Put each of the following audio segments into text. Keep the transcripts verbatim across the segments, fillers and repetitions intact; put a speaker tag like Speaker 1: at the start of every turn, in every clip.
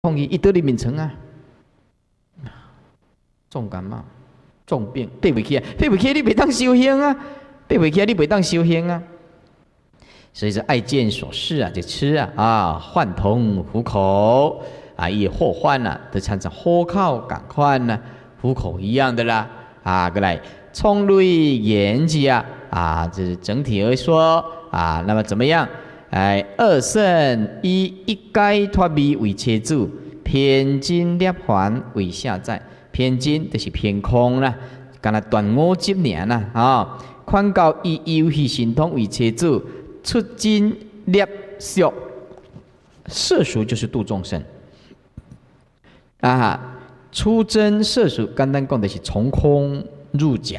Speaker 1: 碰伊一得里面成啊，重感冒、重病，爬不起啊，爬不起你袂当修行啊，爬不起你袂当修行啊。所以说爱见所示啊，就吃啊啊，患痛虎口啊，也祸患啊，都常常火烤赶快呢，虎口一样的啦啊，过来冲类言之啊啊，这是整体而说啊，那么怎么样？哎，二圣以一该脱迷为切主，偏经涅槃为下载。偏经就是偏空啦，干那断我执念啦啊！宽告以游戏神通为切主，出经涅俗，世俗就是度众生啊。出真世俗，简单讲的是从空入假，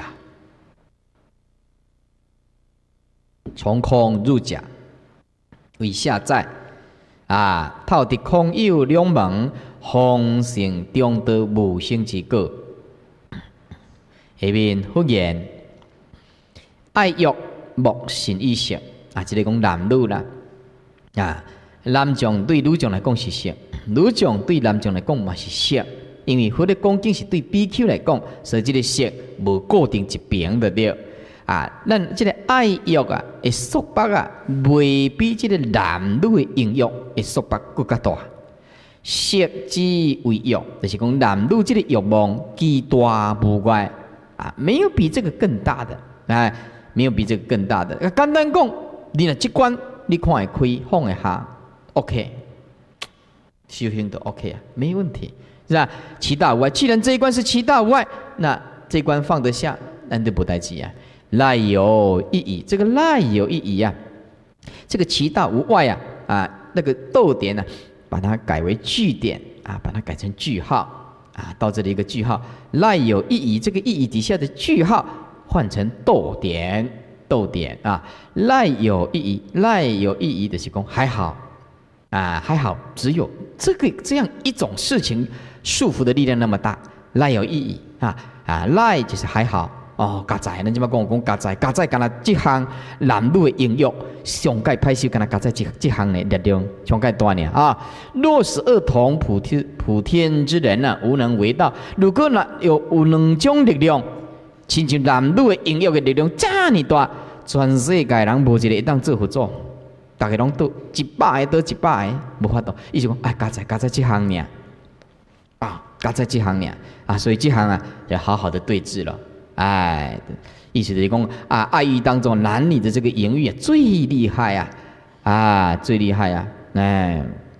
Speaker 1: 从空入假。为下载啊，透伫空有两门，方成中道无生之果。下面复言爱欲莫信意识啊，即、这个讲男女啦啊，男众对女众来讲是色，女众对男众来讲嘛是色，因为佛的讲经是对 B Q 来讲，所以这个色无固定一边的了。啊，咱这个爱欲啊，会束缚啊，未比这个男女的应欲会束缚更加大。色之为欲，就是讲男女这个欲望极大无怪啊，没有比这个更大的啊，没有比这个更大的。简单讲，你若这关你看会开，放会下 ，OK， 修行都 OK 啊，没问题，是吧？七大无碍，既然这一关是七大无碍，那这一关放得下，那就不待急啊。赖有意义，这个赖有意义啊，这个其大无外啊啊，那个逗点呢、啊，把它改为句点啊，把它改成句号啊，到这里一个句号，赖有意义，这个意义底下的句号换成逗点，逗点啊，赖有意义，赖有意义的是讲还好啊，还好，只有这个这样一种事情束缚的力量那么大，赖有意义啊啊，赖就是还好。哦，家在，咱即摆讲讲家在，家在干那这项男女的应用，上界歹修干那家在这这项的力量上界大呢啊！若是二同普天普天之人啊，无能为道。如果那有有两种力量，亲像男女的应用的力量这么大，全世界人无一个会当做佛祖，大家拢都一百个都一百个，无法度。伊就讲，哎，家在家在这项呢，啊，家在这项呢啊，所以这项啊，要好好的对治了。哎，意思就是讲啊，爱欲当中男女的这个淫欲啊，最厉害啊，啊，最厉害啊，哎，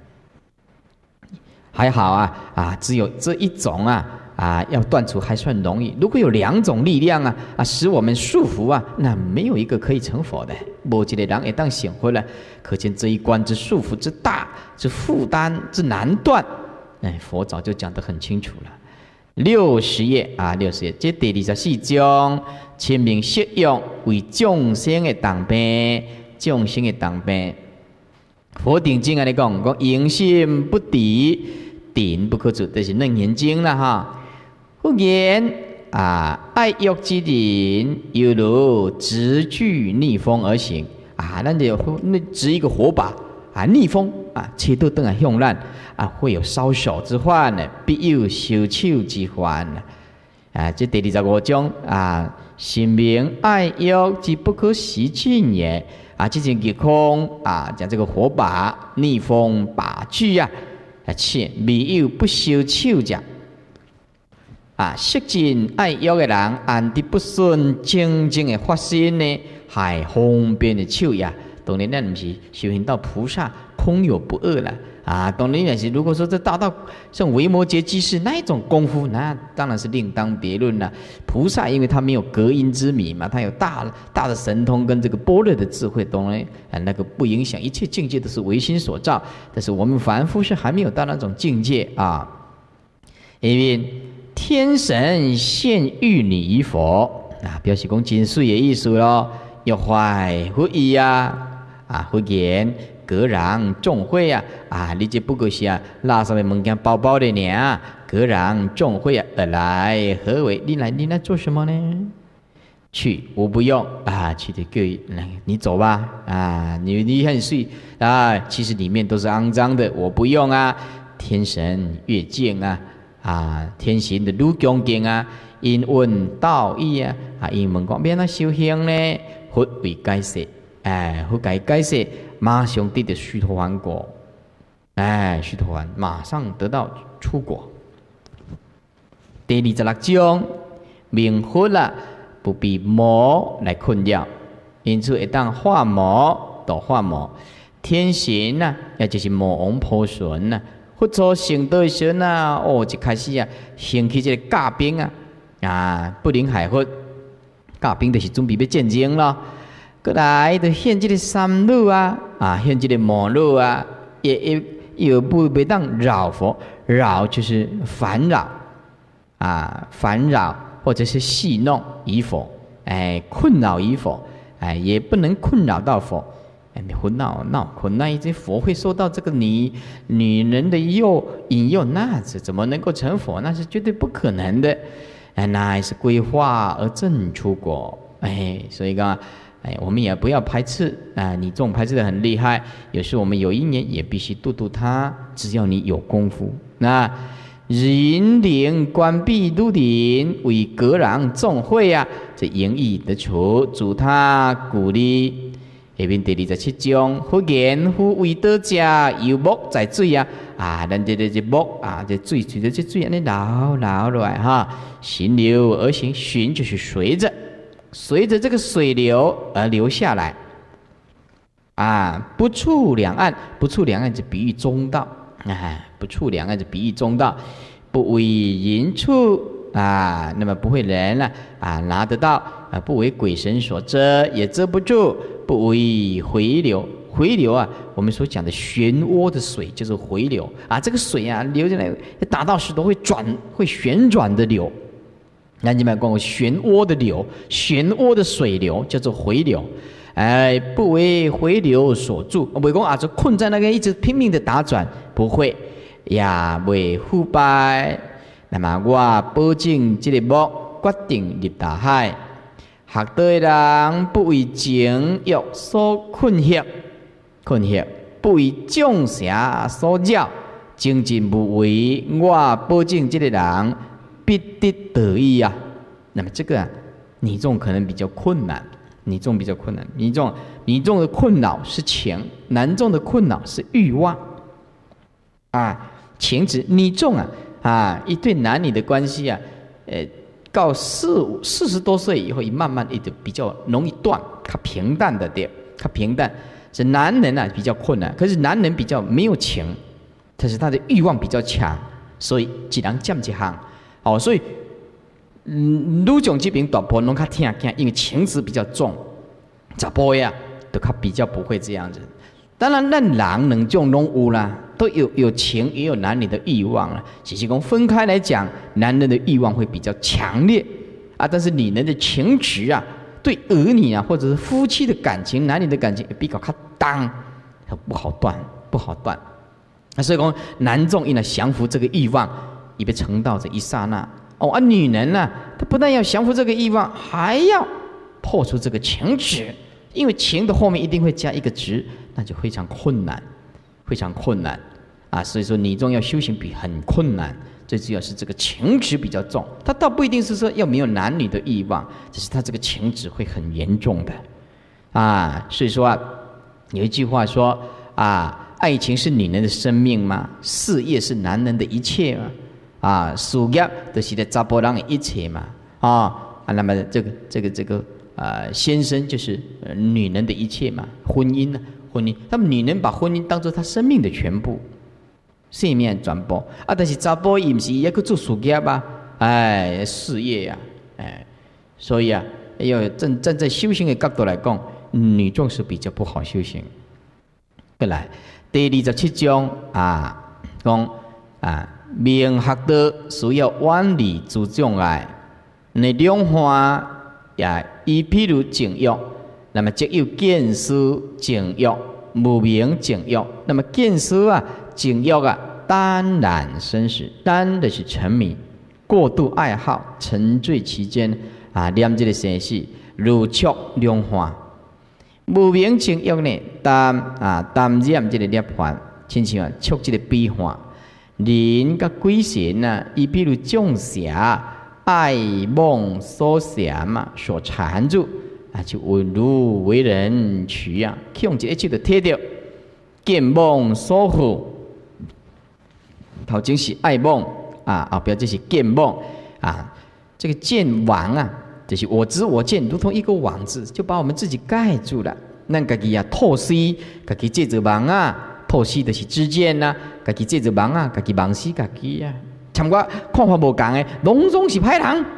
Speaker 1: 还好啊，啊，只有这一种啊，啊，要断除还算容易。如果有两种力量啊，啊，使我们束缚啊，那没有一个可以成佛的，无一个人会当醒回来。可见这一关之束缚之大，之负担之难断，哎，佛早就讲得很清楚了。六十页啊，六十页，这第二十四章，清明适用为众生的当病，众生的当病。佛顶经安尼讲，讲淫心不敌，顶不可阻，这是楞严经啦哈。复言啊，爱欲之人，犹如直炬逆风而行啊，咱就那执一个火把啊，逆风啊，切到灯啊向咱。啊，会有烧手之患呢，必有烧手之患啊！这第二十五章啊，心明爱欲之不可习尽也啊！这是日空啊，讲这个火把逆风把炬啊，啊，切未有不烧手者啊！识尽爱欲的人，安得不顺清净的发心呢？还方便的手呀！当然，咱不是修行到菩萨，空有不二了。啊，当然也是。如果说这达到像维摩诘居士那一种功夫，那当然是另当别论了。菩萨因为他没有隔音之谜嘛，他有大大的神通跟这个般若的智慧，当然啊那个不影响，一切境界都是唯心所造。但是我们凡夫是还没有到那种境界啊。因为天神现玉女于佛啊，表示讲真水的意思咯。欲坏不义啊，啊不言。隔人众会啊啊！你这不过是啊，拉上面物件包包的呢。隔人众会啊，而来何为？你来，你来做什么呢？去，我不用啊！去的各来，你走吧啊！你你很睡啊！其实里面都是肮脏的，我不用啊！ 天神越境啊，啊，天神的愈恭敬啊，因问道义啊，啊，因问讲免啊修行呢，佛为解释，哎，佛解解释，马上得到须陀洹果，哎，须陀洹马上得到出果。第二十六章，明佛啊，不必魔来困扰，因此会当化魔度化魔。天神呐、啊，也就是魔王婆神呐，佛祖成道的时阵呐，哦，一开始啊，兴起这个驾兵啊，啊，不能害佛，驾兵就是准备要战争咯。过来就现这个三路啊，啊，现这个魔路啊，也也也不袂当扰佛，扰就是烦扰啊，烦扰或者是戏弄于佛，哎，困扰于佛，哎，也不能困扰到佛。哎，佛闹闹困那一只佛会受到这个女女人的诱引诱，那是怎么能够成佛？那是绝对不可能的。哎，那是规划而正出果。哎，所以讲，哎，我们也不要排斥啊。你这种排斥的很厉害，有时我们有一年也必须度度他。只要你有功夫，那人灵关闭如林，为格壤众会啊，这盈益得处，助他鼓励。下面第二十七章，佛言：夫为道者，游木在水啊！啊，咱这个这木啊，这水随着这水安尼流流落来哈，行流而行，循就是随着，随着这个水流而流下来。啊，不触两岸，不触两岸就比喻中道，啊，不触两岸就比喻中道，不为人触啊，那么不会人了啊拿得到啊，不为鬼神所遮，也遮不住。不为回流，回流啊，我们所讲的漩涡的水就是回流啊。这个水啊流进来，打到石头会转，会旋转的流。那你们讲过漩涡的流，漩涡的水流叫做回流。哎，不为回流所住，不会讲啊，就困在那个一直拼命的打转，不会呀，为腐败。那么我保证这个木决定入大海。学道的人不为情欲所困惑，困惑不为众邪所扰，精进不为。我保证这个人必得得意啊。那么这个啊，你众可能比较困难，你众比较困难，你众你众的困扰是情，男众的困扰是欲望啊。情执，你众啊啊，一对男女的关系啊，呃。到四五四十多岁以后，慢慢一点比较容易断，较平淡的点，较平淡。是男人啊比较困难，可是男人比较没有情，但是他的欲望比较强，所以一人占一项。哦，所以嗯，女种这边大部分拢较听听，因为情执比较重，查甫呀都较比较不会这样子。当然，咱人两种拢有啦，都有有情，也有男女的欲望了。只是讲分开来讲，男人的欲望会比较强烈啊，但是女人的情执啊，对儿女啊，或者是夫妻的感情、男女的感情，比较较重，不好断，不好断。啊，所以讲男众因来降服这个欲望，已被成道这一刹那。哦，而、啊、女人呢、啊，她不但要降服这个欲望，还要破除这个情执。因为情的后面一定会加一个执，那就非常困难，非常困难啊！所以说，女众要修行比很困难，最主要是这个情执比较重。他倒不一定是说要没有男女的欲望，只是他这个情执会很严重的啊！所以说啊，有一句话说啊，爱情是女人的生命吗？事业是男人的一切吗？啊，事业都是在查甫人的一切嘛啊啊！那么这个这个这个。呃，先生就是、呃、女人的一切嘛，婚姻呢、啊，婚姻，他们女人把婚姻当作她生命的全部，生命全部啊。但是查甫伊唔是也去做事业吧？哎，事业呀、啊，哎，所以啊，要站站在修行的角度来讲，女众是比较不好修行。再来，第二十七章啊，讲啊，明学道需要远离诸障碍，那两化。也以譬如情欲，那么即有见思情欲、无明情欲。那么见思啊、情欲啊，耽染生死，耽的是沉迷，过度爱好，沉醉其间啊，念这个生死，如触两化。无明情欲呢，耽啊耽染这个涅槃，亲像啊触这个悲欢。 人甲鬼神呐、啊，伊比如众邪爱梦所嫌嘛，所缠住啊，就稳如为人取啊，用一个就贴着见梦所缚。头前是爱梦啊，后边这是见梦啊，这个见网啊，就是我知我见，如同一个网子，就把我们自己盖住了。咱家己啊透视，家己借着网啊。透视就是知见呐，家己借着盲啊，家己盲死家己啊。像我看法无共的，拢总是歹人。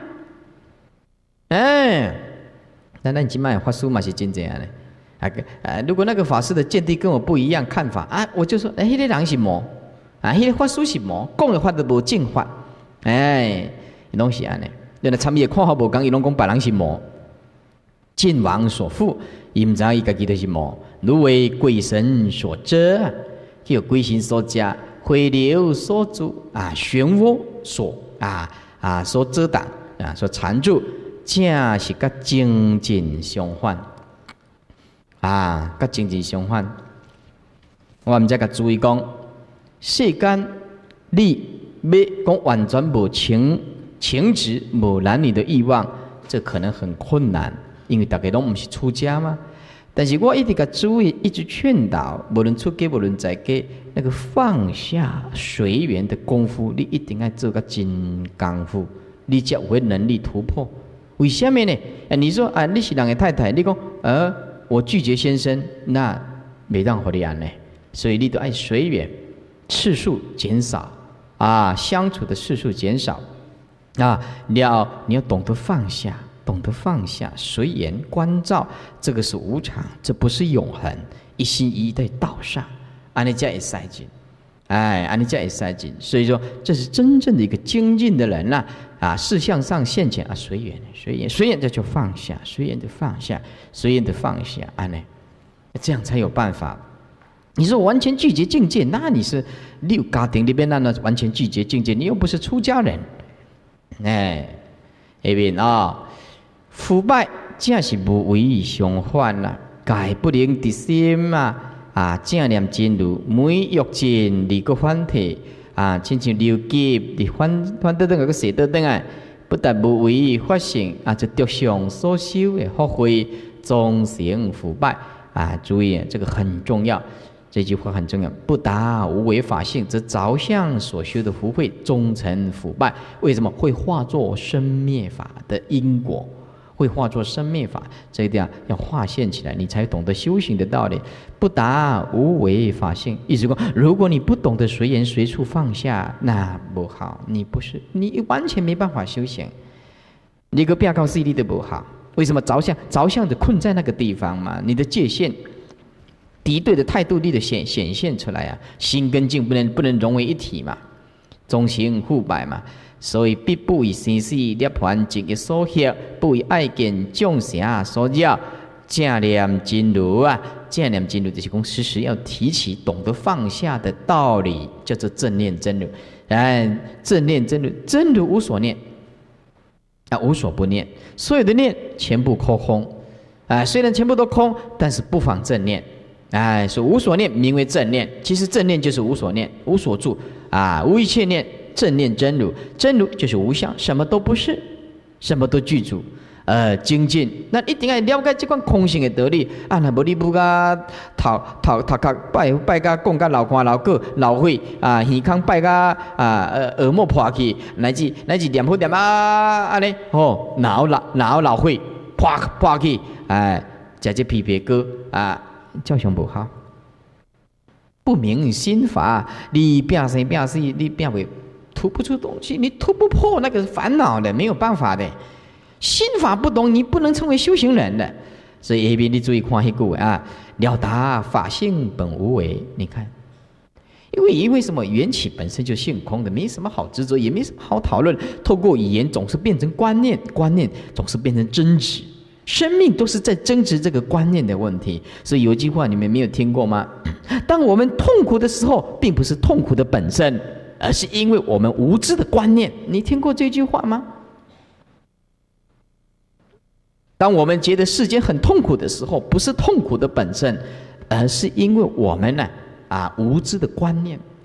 Speaker 1: 哎，那咱今麦法师嘛是真这样的。啊，呃，如果那个法师的见地跟我不一样看法啊，我就说，哎，迄、那个人是魔，啊，迄、那个法师是魔，讲的法都无正法。哎，拢是安尼。原来参伊的看法无共，伊拢讲别人是魔，见王所缚。伊毋知伊家己就是魔，如为鬼神所遮，叫鬼神所加，回流所阻啊，漩涡所啊啊所遮挡啊，所缠住，正是甲精进相反啊，甲精进相反。我毋再甲注意讲，世间你要讲完全无情情执、无男女的欲望，这可能很困难。因为大家拢唔是出家嘛，但是我一直甲注意，一直劝导，无论出家无论在家，那个放下随缘的功夫，你一定要做个真功夫，你才有能力突破。为什么呢？啊，你说啊，你是人的太太，你讲呃，我拒绝先生，那没让互你安呢，所以你都爱随缘，次数减少啊，相处的次数减少啊，你要你要懂得放下。懂得放下，随缘关照，这个是无常，这不是永恒。一心一意在道上，安尼才会塞进，哎，安尼才会塞进。所以说，这是真正的一个精进的人呐、啊！啊，事项上现前啊，随缘，随缘，随缘，这就放下，随缘的放下，随缘的放下，安尼，这样才有办法。你说完全拒绝境界，那你是你有家庭里边那那完全拒绝境界，你又不是出家人，哎，下面啊。腐败正是无为相反啦，戒不能得心啊！啊，正念真如，每欲尽离个反体啊，亲像流急离反反得等个蛇得等啊，不但无为发生啊，这德上所修的福慧终成腐败啊！注意，这个很重要，这句话很重要。不达无为法性，则着相所修的福慧终成腐败。为什么会化作生灭法的因果？会化作生灭法，这一点要划线起来，你才懂得修行的道理。不达无为法性，意思说，如果你不懂得随缘随处放下，那不好，你不是，你完全没办法修行。你个变高势力都不好，为什么？着相着相的困在那个地方嘛，你的界限、敌对的态度力的显显现出来啊，心跟境不能不能融为一体嘛，中行互败嘛。所以必不以生死涅槃境的所迫，不以爱见众生所扰。正念真如啊，正念真如就是讲时时要提起懂得放下的道理，叫做正念真如。哎，正念真如，真如无所念啊，无所不念，所有的念全部空空。啊，虽然全部都空，但是不妨正念。哎，说无所念名为正念，其实正念就是无所念，无所住啊，无一切念。正念真如，真如就是无相，什么都不是，什么都具足。呃，精进，那一定要了解这款空性的道理。啊，那无你不甲头头头壳拜拜甲讲甲流汗流过流血啊，耳孔拜甲啊呃耳膜破去，乃至乃至念好念啊安尼，哦，脑流脑流血破破去，哎，食这皮皮膏啊，照常不好。不明心法，你变生变死，你变为。吐不出东西，你吐不破那个烦恼的，没有办法的。心法不懂，你不能成为修行人的。所以 A B 你注意看一句啊，了达法性本无为。你看，因为因为什么？缘起本身就性空的，没什么好执着，也没什么好讨论。透过语言总是变成观念，观念总是变成争执。生命都是在争执这个观念的问题。所以有一句话你们没有听过吗？当我们痛苦的时候，并不是痛苦的本身。而是因为我们无知的观念，你听过这句话吗？当我们觉得世间很痛苦的时候，不是痛苦的本身，而是因为我们呢啊无知的观念，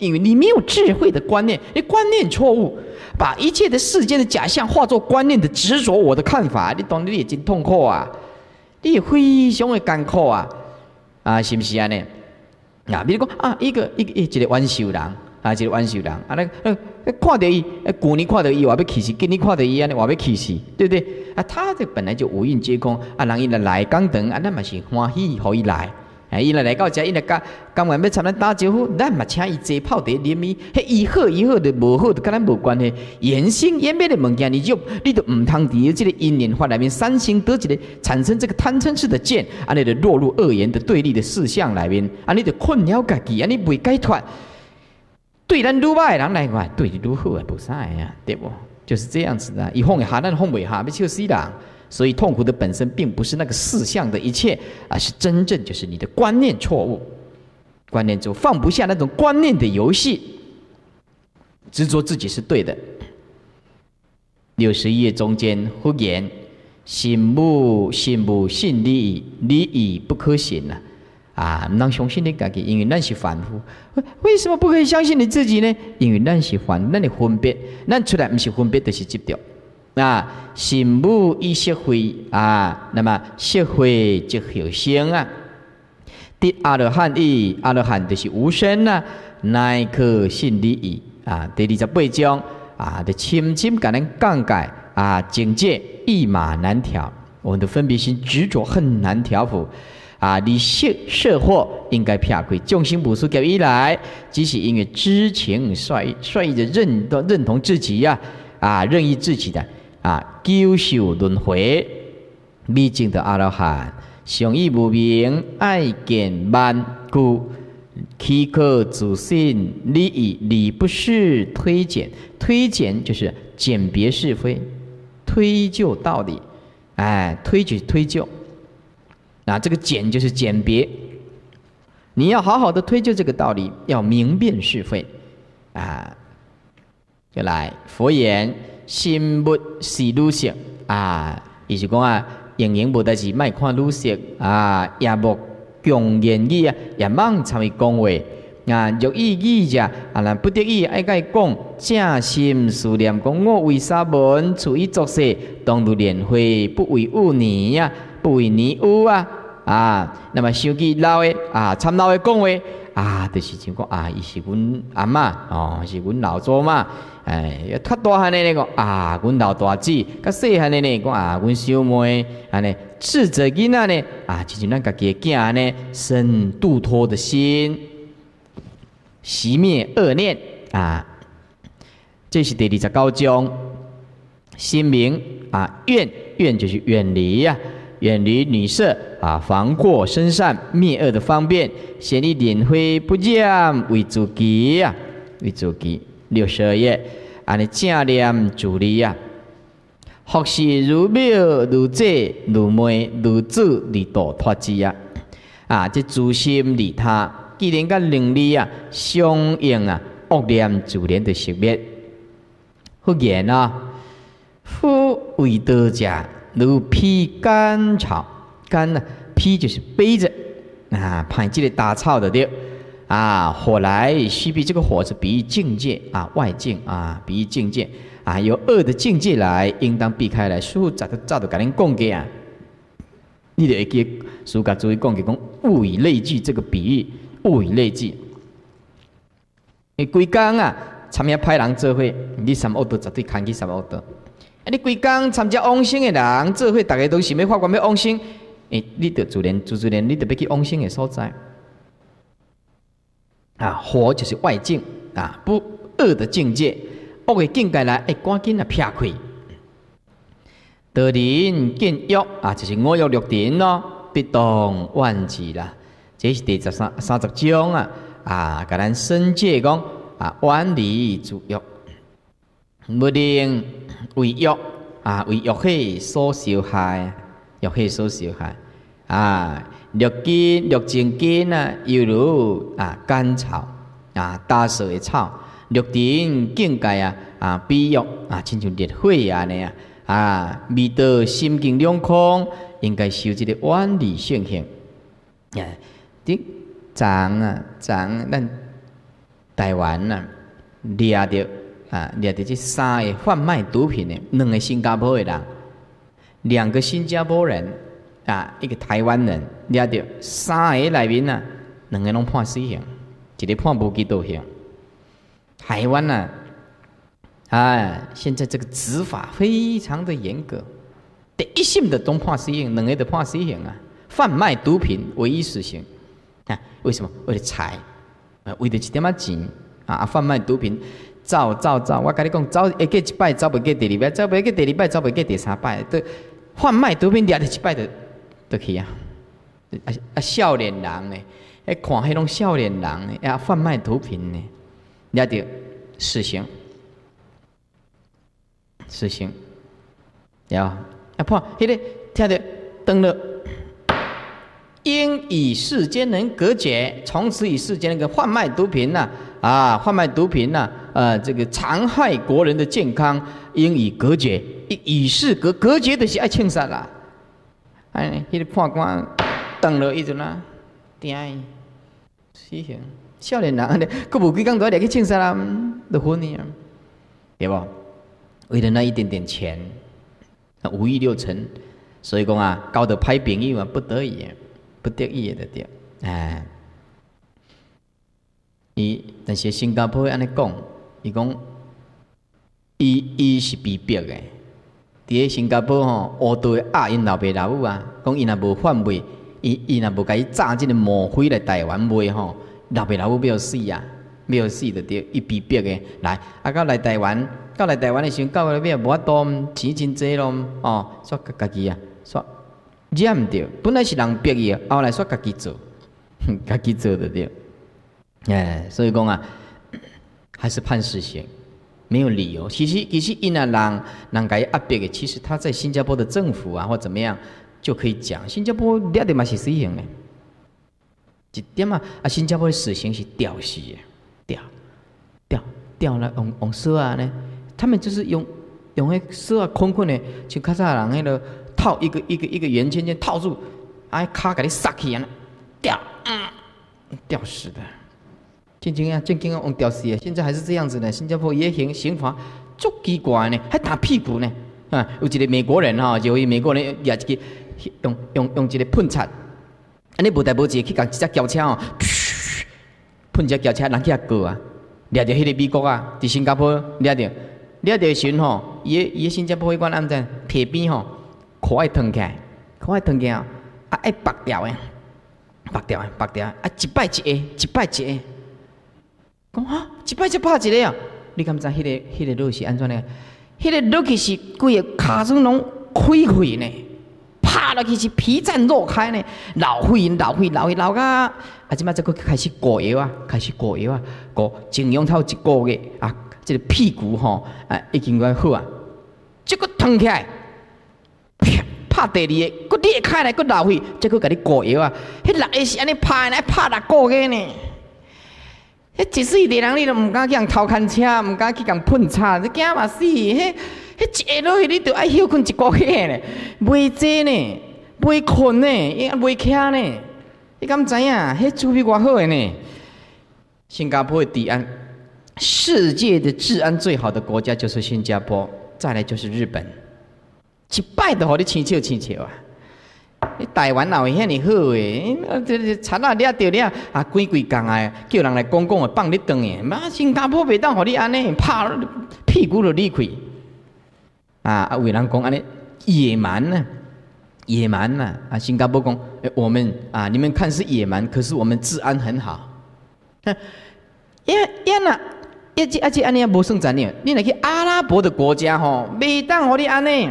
Speaker 1: 因为你没有智慧的观念，你观念错误，把一切的世间的假象化作观念的执着我的看法，你懂？你也真痛苦啊，你也非常的艰苦啊，啊，是不是安尼？啊，比如讲啊，一个一个一个冤仇人，啊，一个冤仇人，啊，那呃，看到伊，旧年看到伊，话要气死；今年看到伊，安尼话要气死，对不对？啊，他这本来就五蕴皆空，啊，人伊来来讲长，啊，咱嘛是欢喜，互伊来。哎，伊来来到遮，伊来甲讲完要参咱打招呼，咱嘛请伊坐泡茶啉伊。迄伊好伊好的无好，就跟咱无关系。言兴言灭的物件，你就你就唔通伫这个因缘法里面三心得一个产生这个贪嗔痴的见，安尼就落入恶言的对立的事项里面，安尼就困扰家己，安尼未解脱。对咱愈歹的人来讲，对你愈好也无啥呀，对不？就是这样子的。伊放下，咱放袂下，要笑死人。所以痛苦的本身并不是那个事项的一切，而是真正就是你的观念错误，观念就放不下那种观念的游戏，执着自己是对的。六十一页中间忽言：信无信无信理矣，理矣不可信呐！啊，唔能相信你自己，因为咱是凡夫。为什么不可以相信你自己呢？因为咱是凡，咱的分别，咱出来不是分别，就是执着。啊，信母以色会啊，那么色会即有生啊。得阿罗汉义，阿罗汉就是无生啊，乃可信理矣啊。第二十八章啊，的深深给咱讲解啊，境界一马难调，我们的分别心执着很难调伏啊。你色色惑应该撇开，众生无数劫以来，只是因为知情率率意的认认同自己呀啊，啊，任意自己的。啊，九受轮回，未证的阿罗汉，常以无明爱见万故，岂可自信理矣？理不是推荐，推荐就是鉴别是非，推究道理，哎，推举推究。啊，这个鉴就是鉴别，你要好好的推究这个道理，要明辨是非，啊，就来佛言。心物是女色啊，意思讲啊，营营无代志，莫看女色啊，也莫强言语啊，也莫参与讲话啊。若意语者啊，咱不得已爱甲伊讲，正心思念讲，我为沙门处于作事，当如莲花，不为污泥呀，不为泥污啊啊。那么想起老的啊，参老的讲话啊，就是像讲啊，伊是阮阿嬷哦，是阮老祖妈。哎，较大汉的那个啊，阮老大姊；较细汉的呢，讲啊，阮小妹。安尼斥责囡仔呢，啊，就是咱家己的囝呢，生度脱的心，熄灭恶念啊。这是第二十九章，心明啊，愿愿就是远离呀、啊，远离女色啊，防过生善，灭恶的方便，先以莲花不染为主基呀，为主基。六十二页，安尼正念自利啊，或是如妙如姐如妹如子如道脱之啊，啊，这自心利他，既然甲能力啊相应啊，恶念自然的熄灭。复言啊，夫为道者，如披干草，干呢、啊，披就是背着啊，派这个大草的对。啊，火来须比，这个火是比喻境界啊，外境啊，比喻境界啊，由恶的境界来，应当避开来。师父早就早就跟您讲过啊，你得会记，师父甲诸位讲过讲物以类聚这个比喻，物以类聚。你规工啊，参加歹人做伙，你三恶道绝对牵去三恶道。啊，你规工参加往生的人做伙，大家都想要发愿要往生，诶，你得自然自自然，你得要去往生的所在。啊，火就是外境啊，不恶的境界，恶的境界来，哎，赶紧啊撇开。得人见欲啊，就是我欲六尘咯，必动万事啦。这是第十三三十章啊，啊，甲咱申诫讲啊，远离自欲，不能为欲啊，为欲气所受害，欲气所受害啊。六根六情根啊，犹如啊干草啊，打扫的草；六尘境界啊啊，比欲啊，亲像烈火啊那样啊，未到心境两空，应该修这个远离性行。啊，这长啊长，咱台湾呐、啊，掠着啊掠着这三个贩卖毒品的，两个新加坡的人，两个新加坡人啊，一个台湾人，掠着三个内面呐，两个拢判死刑，一个判无期徒刑。台湾呐、啊，啊，现在这个执法非常的严格，第一审的都判死刑，两个都判死刑啊，贩卖毒品唯一死刑啊，为什么？为了财。啊，为着一点仔钱啊，贩卖毒品，走走走，我跟你讲，走会过一摆，走袂过第二摆，走袂过第二摆，走袂过第三摆，都贩卖毒品掠着一摆就就去啊！啊啊，少年人呢，迄看迄种少年人呢，啊，贩卖毒品呢，掠着死刑，死刑，了啊，判迄个听着登了。应与世间人隔绝，从此与世间那个贩卖毒品呐、啊，啊，贩卖毒品呐、啊，呃，这个残害国人的健康，应以隔绝，与世隔隔绝就是爱枪杀啦。哎，迄、那个判官当了一阵啦，定死刑，少年人安尼，佫无几工就来去枪杀啦，就昏去啊，对不？为了那一点点钱，五欲六尘，所以讲啊，交到歹朋友啊，不得已。不得已的对，哎，伊但是新加坡安尼讲，伊讲，伊伊是被逼的。伫咧新加坡吼，乌道压因老爸老母啊，讲伊若无贩卖，伊伊若无甲伊炸即个魔灰来台湾卖吼，老爸老母要死啊，要死的对，伊被逼的来，啊，到来台湾，到来台湾的时候，到那边无法度，钱真济咯，哦，煞家己啊，煞。忍唔着，本来是人逼伊，后来说家己做，家己做的对。哎，所以讲啊，还是判死刑，没有理由。其实其实因啊人人家压迫的，其实他在新加坡的政府啊或怎么样就可以讲，新加坡掠的嘛是死刑的，一点啊啊，新加坡的死刑是吊死的，吊吊吊了用用绳啊呢，他们就是用用迄绳啊捆捆的，像较早人迄个。套一个一个一个圆圈圈套住，哎，卡给你撒起啊，吊，嗯，吊死的，正经啊，正经啊，用吊死的，现在还是这样子呢。新加坡也刑刑罚足奇怪呢，还打屁股呢。啊，有一个美国人哈，有一个美国人也一个用用用一个喷漆，安尼无代无志去甲一只轿车哦，喷一只轿车，人去遐告啊，掠着迄个美国啊，伫新加坡掠着，掠着时吼，伊伊新加坡迄款按怎铁边吼。裤爱脱起来，裤爱脱起来，啊爱拔掉诶，拔掉诶，拔掉啊！一摆一个，一摆一个。讲哈，一摆才拍一个啊！你敢知迄、那个迄、那个路是安怎呢？迄、那个路去是规个骹子拢开开呢，拍落去是皮绽肉开呢，老血老血老血老甲啊！即摆则佫开始过药啊，开始过药啊，过静养头一个月啊，即、这个屁股吼啊已经快好啊，即个脱起来。拍第二个，佫裂开来，佫流血，再佫甲你过药啊！迄六个是安尼拍来拍六个月呢。迄一世的人你都毋敢去人偷牵车，毋敢去人喷叉，你惊嘛死！迄迄一下落去你着爱休困一个月呢，袂坐呢，袂困呢，伊袂徛呢。你敢知影？迄处比偌好的呢？新加坡的治安，世界的治安最好的国家就是新加坡，再来就是日本。一摆就互你青笑青笑啊！你台湾哪会遐尼好诶？这这贼仔掠着了啊，规规工啊，叫人来讲讲诶，放你转诶。妈，新加坡袂当互你安尼拍屁股就离开啊！啊，有人讲安尼野蛮呢、啊，野蛮呐！啊，新加坡讲，诶，我们啊，你们看是野蛮，可是我们治安很好。呀呀呐！一只一只安尼也无算怎样，你若去阿拉伯的国家吼，袂当互你安尼。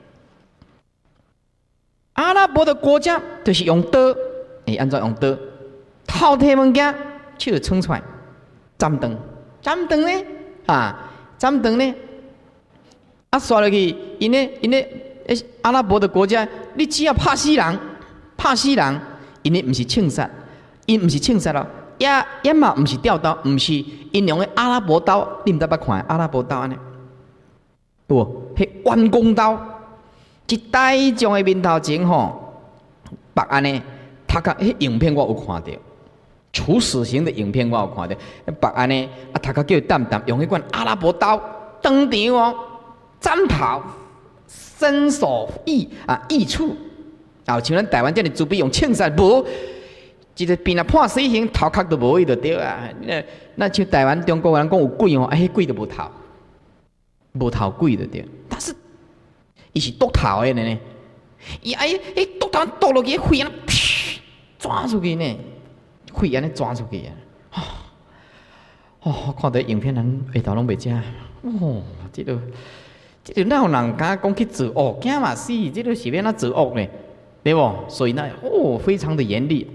Speaker 1: 阿拉伯的国家就是用刀，诶，按照用刀，偷摕物件，手就冲出来，斩断，斩断呢，啊，斩断呢，啊，刷落去，因呢，因呢，诶，阿拉伯的国家，你只要拍死人，拍死人，因呢毋是枪杀，因毋是枪杀咯，也也嘛毋是吊刀，毋是因用的阿拉伯刀，你毋知捌看阿拉伯刀安尼，有无？迄弯弓刀。一大种的面头前吼，白安尼，他看迄影片我有看到， 处死刑的影片我有看到，白安尼啊，头壳叫淡淡，用迄款阿拉伯刀当场哦，斩头，身首异啊异处啊，像咱台湾这里准备用枪杀无，一个边啊判死刑，头壳都无伊就对啊。那那像台湾中国人讲有鬼哦，啊，迄鬼都无头，无头鬼就对。但是伊是剁头的呢，伊哎哎剁头剁落去，血安尼抓出去呢。血安尼抓出去啊！哦，我看到影片人下头拢袂食。哦，这个这个哪有人敢讲去做恶？惊嘛死！这个是要哪做恶呢？对不？所以呢，哦，非常的严厉。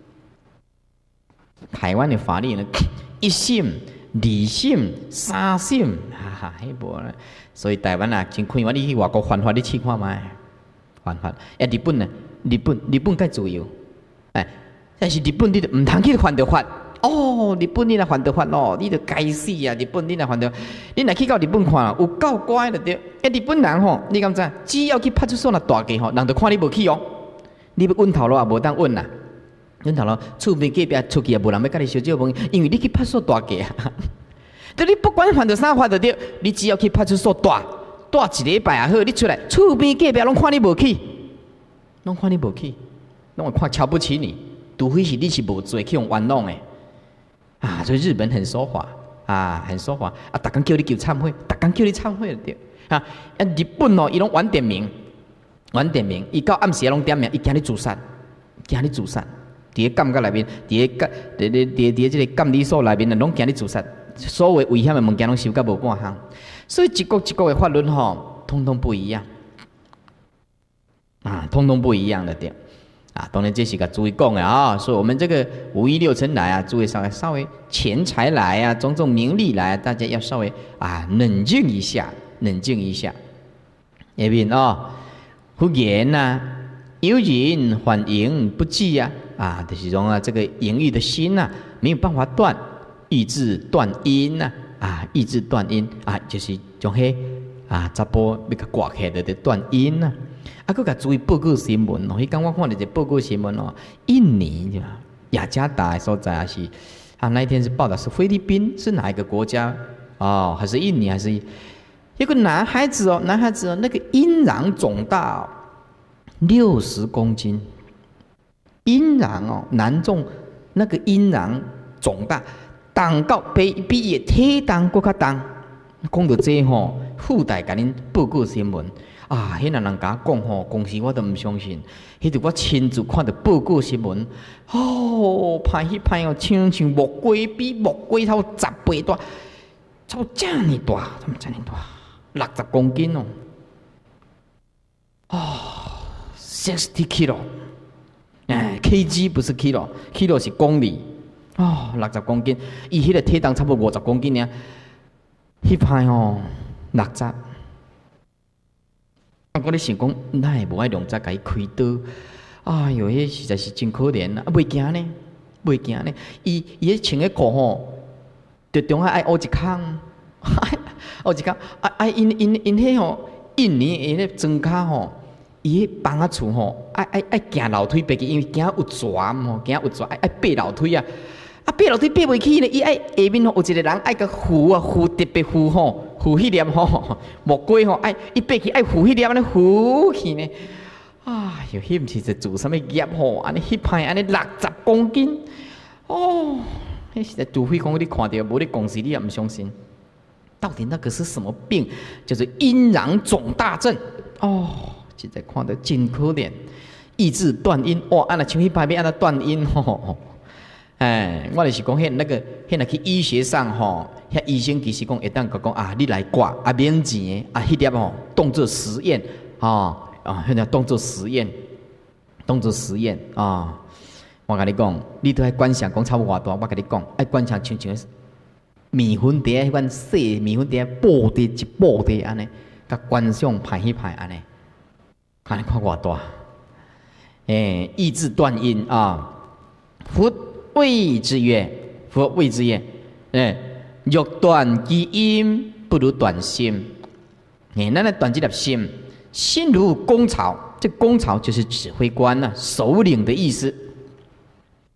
Speaker 1: 台湾的法律呢，一审、二审、三审，哈哈，迄无啦。所以台湾啊，真看我你去外国犯法，你试看卖，犯法。哎，日本呢？日本日本较自由，哎。但是日本你就唔通去犯着法哦，日本你来犯着法咯，你就该死啊！日本你来犯着，你来去到日本看，有够乖了对。哎，日本人吼，你敢知？只要去派出所那大家吼，人就看你无去哦。你要稳头路也无当稳啦，稳头路厝边隔壁出去也无人要甲你烧酒饭，因为你去派出所大家啊。对，你不管犯着啥法就对，你只要去派出所大大一礼拜也好，你出来厝边隔壁拢看你无去，拢看你无去，拢会看瞧不起你。除非是你是无罪去用冤枉的啊，所以日本很守法啊，很守法啊，逐工叫你求忏悔，逐工叫你忏悔就对啊。啊，日本哦，伊拢晚点名，晚点名，伊到暗时拢点名，伊惊你自杀，惊你自杀。伫个监狱内面，伫个监，伫伫伫伫即个监理所内面啊，拢惊你自杀。所有危险的物件拢收甲无半项，所以一国一国的法律吼，通通不一样啊，通通不一样的对。啊，当然这是个注意讲的啊，所以我们这个五欲六尘来啊，诸位稍微稍微钱财来啊，种种名利来啊，大家要稍微啊冷静一下，冷静一下。下面啊，忽然呐，有人反应不济啊，啊，就是讲啊，这个淫欲的心呐、啊，没有办法断，意志断因呐、啊，啊，意志断因啊，就是将迄啊查甫要甲挂起来的断因呐、啊。啊，佮甲注意报告新闻哦，迄天我看到一个报告新闻哦，印尼对吧？雅加达的所在还是啊，那一天是报道是菲律宾，是哪一个国家哦？还是印尼？还是一个男孩子哦？男孩子哦，那个阴囊肿大、哦、六十公斤，阴囊哦，男众那个阴囊肿大，重到比比伊体重搁较重。讲到这吼，附带甲恁报告新闻。啊！迄个人甲我讲吼，公司我都毋相信。迄阵我亲自看到报告新闻，哦，歹迄歹哦，像像木龟比木龟头十倍大，超这么大，怎么这么大？六十公斤哦，哦 ，sixty kilo， 哎 ，kg 不是 kilo，kilo 是公里，哦，六十公斤，伊迄个体重差不多五十公斤尔，迄歹哦，六十。我咧想讲，哪会无爱用再甲伊开刀？哎哟，迄实在是真可怜啊！袂惊呢，袂惊呢。伊伊迄穿个裤吼，着中海爱挖一坑，挖一坑。啊啊！因因因迄吼，印尼因迄庄脚吼，伊迄房仔厝吼，爱爱爱行楼梯爬去，因为行有蛇吼，行有蛇爱爱爬楼梯啊。啊，爬楼梯爬袂起呢，伊爱下面吼有一个人爱个扶啊扶，特别扶吼。扶迄粒吼，木龟吼，爱伊爬起爱扶迄粒安尼扶起呢。哎哟，迄毋是一做啥物业吼，安尼迄派安尼六十公斤，哦，迄实在除非讲你看到，无你公司你也毋相信。到底那个是什么病？叫做阴囊肿大症。哦，实在看到真可怜，意志断因，哇，安那像迄派要安那断因吼。哎，我就是讲，迄那个，迄那去医学上吼，遐医生其实讲会当讲啊，你来挂啊免钱的啊，迄粒吼当做实验啊啊，迄个当做实验，当做实验啊。我甲你讲，你都爱观想讲差不多偌大，我甲你讲，爱观想像像面粉碟迄款细面粉碟，布碟一布碟安尼，甲观想排迄排安尼，安尼看偌大。哎，意志断因啊，佛谓之曰，佛谓之曰，哎，欲断其因，不如断心。哎，咱来断这粒心，心如工曹，这工曹就是指挥官呐、啊，首领的意思。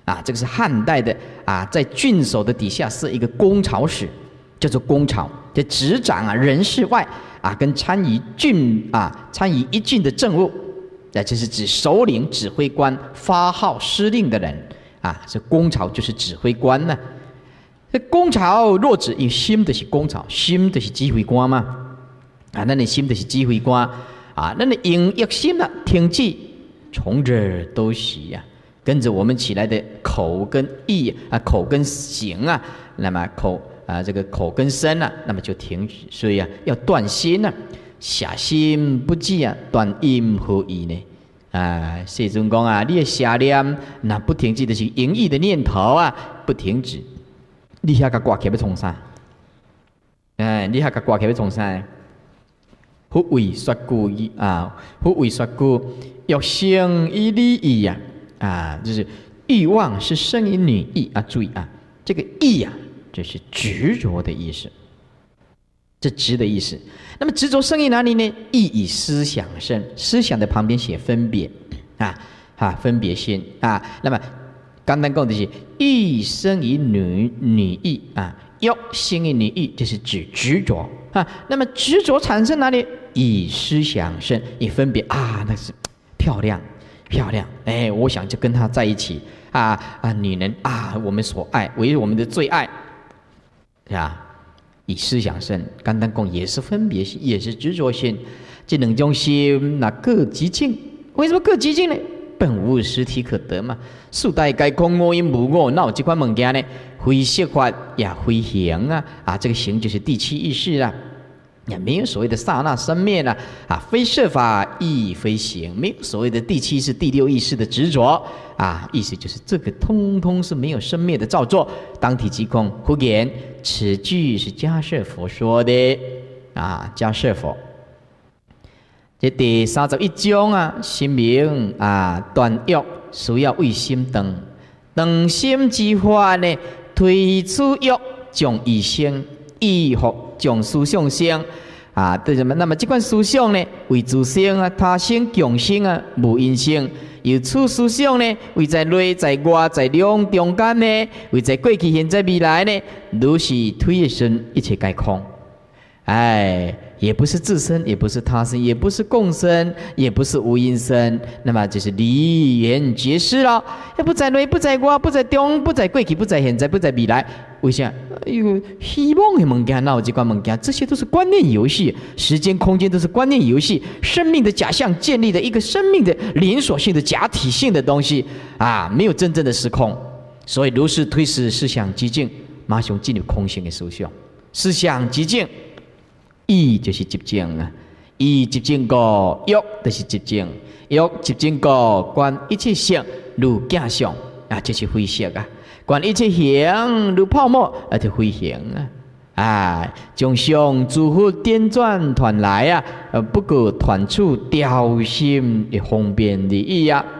Speaker 1: 啊，这个是汉代的啊，在郡守的底下设一个公曹使，叫做公曹，这执掌啊人事外啊，跟参与郡啊参与一郡的政务，那这是指首领、指挥官、发号施令的人啊。这公曹就是指挥官呢、啊。这公曹若指有心的是公曹，心的是指挥官嘛啊，那你心的是指挥官啊，那你营业心啊，听记从这都习呀、啊。跟着我们起来的口跟意啊，口跟行啊，那么口啊，这个口跟身啊，那么就停止。所以啊，要断心啊，下心不记啊，断阴何意呢？啊，世尊讲啊，你的下念那不停止的是淫逸的念头啊，不停止，你遐个挂起要从啥？哎，你遐个挂起要从啥？不为说故意啊，不为说故，要生以利益呀。啊，就是欲望是生于女意啊！注意啊，这个意啊，这是执着的意思，这执的意思。那么执着生于哪里呢？意以思想生，思想的旁边写分别啊啊，分别心啊。那么刚刚讲的是意生于女女意啊，欲生于女意，这是指执着啊。那么执着产生哪里？以思想生，以分别啊，那是漂亮。漂亮，哎，我想就跟他在一起啊啊！女人啊，我们所爱，为我们的最爱，是吧？以思想生，刚刚讲也是分别心，也是执着心，这两种心那各极尽。为什么各极尽呢？本无实体可得嘛。树大该空，我因无我，那有这款物件呢？非色法也非行啊啊！这个行就是第七意识啊。也没有所谓的刹那生灭了 啊, 啊，非设法亦非行，没有所谓的第七是第六意识的执着啊，意思就是这个通通是没有生灭的造作，当体即空。忽言此句是迦摄佛说的啊，迦摄佛。这第三十一章啊，心明啊，断欲需要为心断，断心之法呢，推出欲将意生。意福将思想生啊，对什么？那么这款思想呢，为自生啊，他生共生啊，无因生。由此思想呢，为在内在外在两中间呢，为在过去现在未来呢，如是推生一切皆空。哎，也不是自身，也不是他生，也不是共生，也不是无因生。那么就是离缘绝失了。也不在内，不在外，不在中，不在过去，不在现在，不在未来。为啥？哎呦，希望的物件，哪有这款物件？这些都是观念游戏，时间、空间都是观念游戏。生命的假象建立的一个生命的连锁性的假体性的东西啊，没有真正的失控。所以如是推使思想极静，马上进入空性的思想。思想极静。意就是集中啊，意集中个欲就是集中，欲集中个观一切相如镜像啊，这是灰色啊；观一切形如泡沫啊，就灰形啊。啊，将相诸佛点转传来啊，呃，不过传出调心的方便利益啊。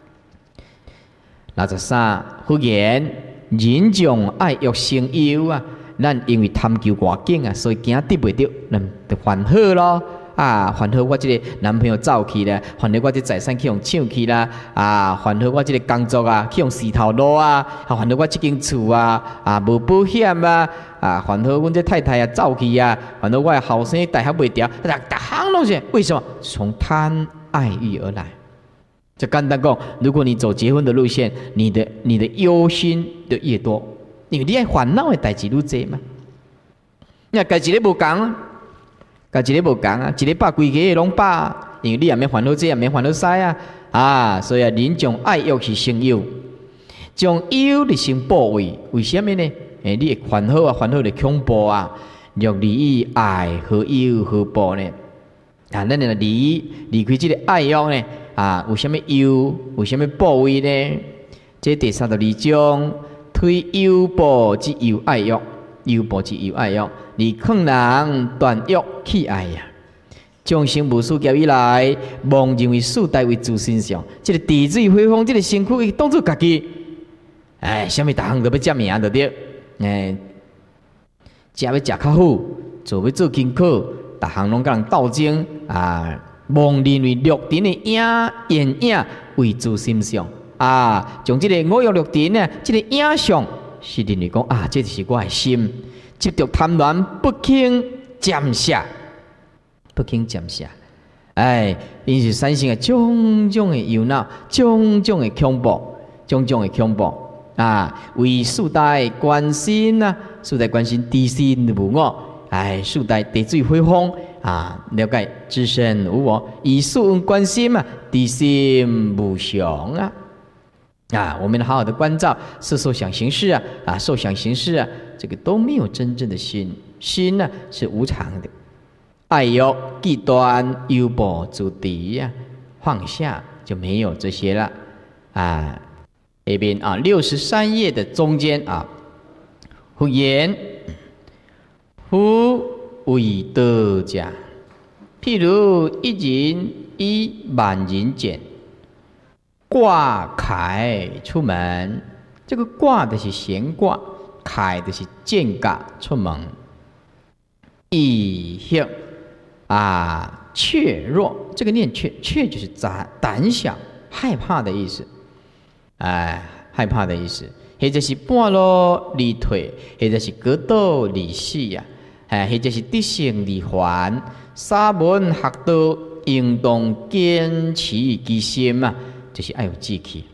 Speaker 1: 六十三，忽言人将爱欲生忧啊。咱因为贪求外境啊，所以惊得袂到，咱就烦恼咯啊！烦恼我这个男朋友走去了，烦恼我这财产去用抢去啦啊！烦恼我这个工作啊去用死头路啊！啊，烦恼我这间厝啊啊无保险啊啊！烦恼阮这太太啊走去啊！烦恼我的后生大学袂调，逐逐项拢是为什么？从贪爱欲而来。就简单讲，如果你走结婚的路线，你的你的忧心就越多。因为你爱烦恼的代志愈多嘛，你家一个无共啊，家一个无共啊，一个百规个拢百，因为你也免烦恼这，也免烦恼西啊，啊，所以啊，人将爱欲是生忧，将忧是生怖畏，为什么呢？诶，你烦恼啊，烦恼的恐怖啊，若离爱何忧何怖呢？啊，咱呢离离开这个爱欲呢，啊，有什么忧？有什么怖畏呢？这第三十二章。推忧怖之有爱欲，忧怖之有爱欲，你劝人断欲去爱呀。众生无数劫以来，妄认为世代为自身上，这个地水火风，这个身躯当作家己。哎，什么大项都要占名就对。哎，食要食较好，做要做更好，大项拢甲人斗争啊！妄认为六尘的影、眼影为自身上。 啊，将这个五欲六尘呢，这个影像是认为讲啊，这就是我的心，执着贪婪不轻暂下，不轻暂下。哎，因是产生啊种种的忧恼，种种的恐怖，种种的恐怖啊！为四大观心呐，四大观心地心无我，哎，四大地水火风啊，了解自身无我，以四无观心嘛，地心无常啊！啊，我们好好的关照色受想行识啊，啊，受想行识啊，这个都没有真正的心，心呢是无常的。爱欲极端忧怖诸敌呀，放下就没有这些了啊。那边啊，六十三页的中间啊，复言夫为德者，譬如一人以万人简，挂铠出门。这个挂的是闲挂，铠的是剑甲出门，以hiệu。啊，怯弱，这个念怯，怯就是胆胆小、害怕的意思。哎，害怕的意思，或者是半路离退，或者是格斗离死呀，哎，或者是得胜离还。沙门学道，应当坚持其心啊，就是爱有志气，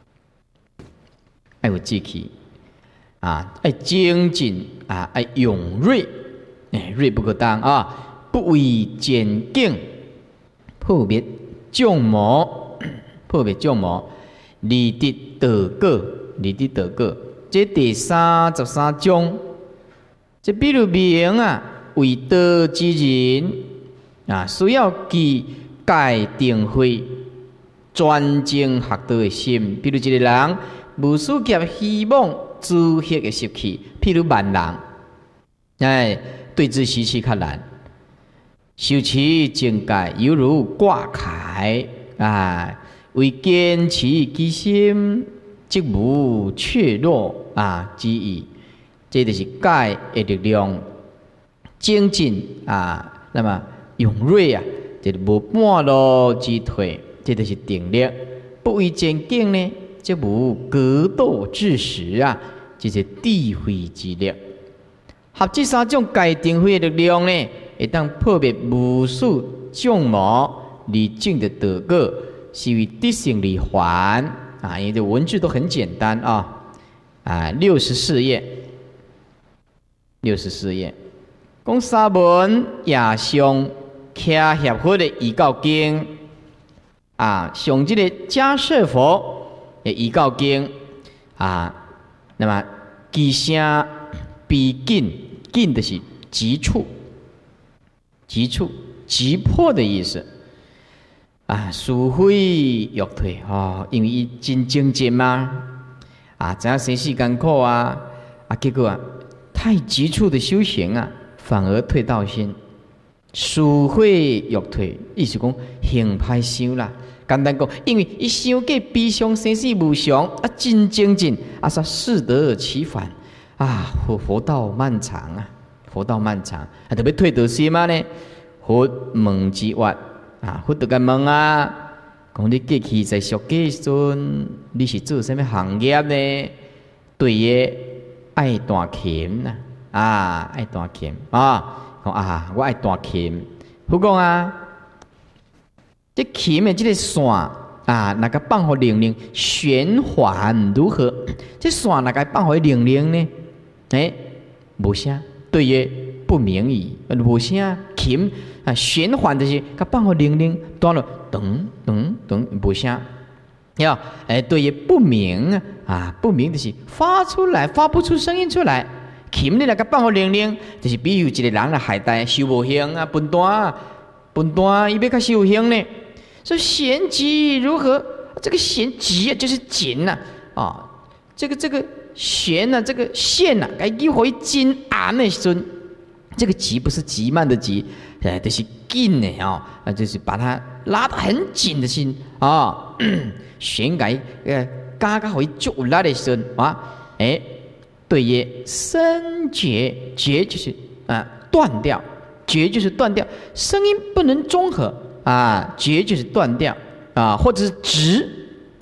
Speaker 1: 爱有志气啊，爱精进啊，爱勇锐，哎，锐不可当啊。不为简境，破灭众魔，破灭众魔，离得得果，离得得果。这第三十三章，这比如明啊，为道之人啊，需要其戒定慧，专精学道的心。比如一个人无事业希望自学的习气，譬如万人，哎，对治习气较难。修持正戒，犹如挂铠啊，为坚持其心，即无怯弱啊之意。这就是戒的力量，精进啊，那么勇锐啊，这无半路之退，这就是定力。不为简境呢，即无格斗之时啊，这是智慧之力。合这三种戒定慧的力量呢，会当破灭无数众魔，离境的得果，是为得胜离还啊！因为这文字都很简单啊啊！六十四页，六十四页，讲沙门也上徛协会的遗告经啊，上这个迦叶佛的遗告经啊，那么其声逼近，近的是急处。急处、急迫的意思啊，殊非欲退哦，因为伊真精进嘛，啊，知影生死艰苦啊，啊，结果啊，太急促的修行啊，反而退道心，殊非欲退，意思讲行歹修啦。简单讲，因为伊想过悲伤生死无常啊，真精进啊，说适得其反啊，佛佛道漫长啊。佛道漫长，啊，特别退道心嘛呢？佛问之曰啊，佛就甲问啊，讲你过去在俗家时阵，你是做什么行业呢？对耶，爱弹琴呐，啊，爱弹琴啊，讲啊，我爱弹琴。佛讲啊，这琴的这个线啊，那个放互铃铃旋环如何？这线那个放互铃铃呢？哎，无声。对曰不明矣，无声琴啊，旋环就是甲放互铃铃，断了噔噔噔，无声。要哎，对曰不明啊，啊不明就是发出来，发不出声音出来。琴你来甲放互铃铃，就是比如一个人来海带修无行啊，笨蛋啊，笨蛋，伊要甲修行呢。所以弦急如何？这个弦急啊，就是紧呐啊，这个这个。弦呢、啊，这个线呢、啊，该一回紧按的时阵，这个急不是急慢的急，哎，就是紧的啊，啊，就是把它拉得很紧的心啊，弦该呃，刚刚回足拉的时阵啊，哎，对耶，声绝，绝就是啊断掉，绝就是断掉，声音不能中和啊，绝就是断掉啊，或者是直。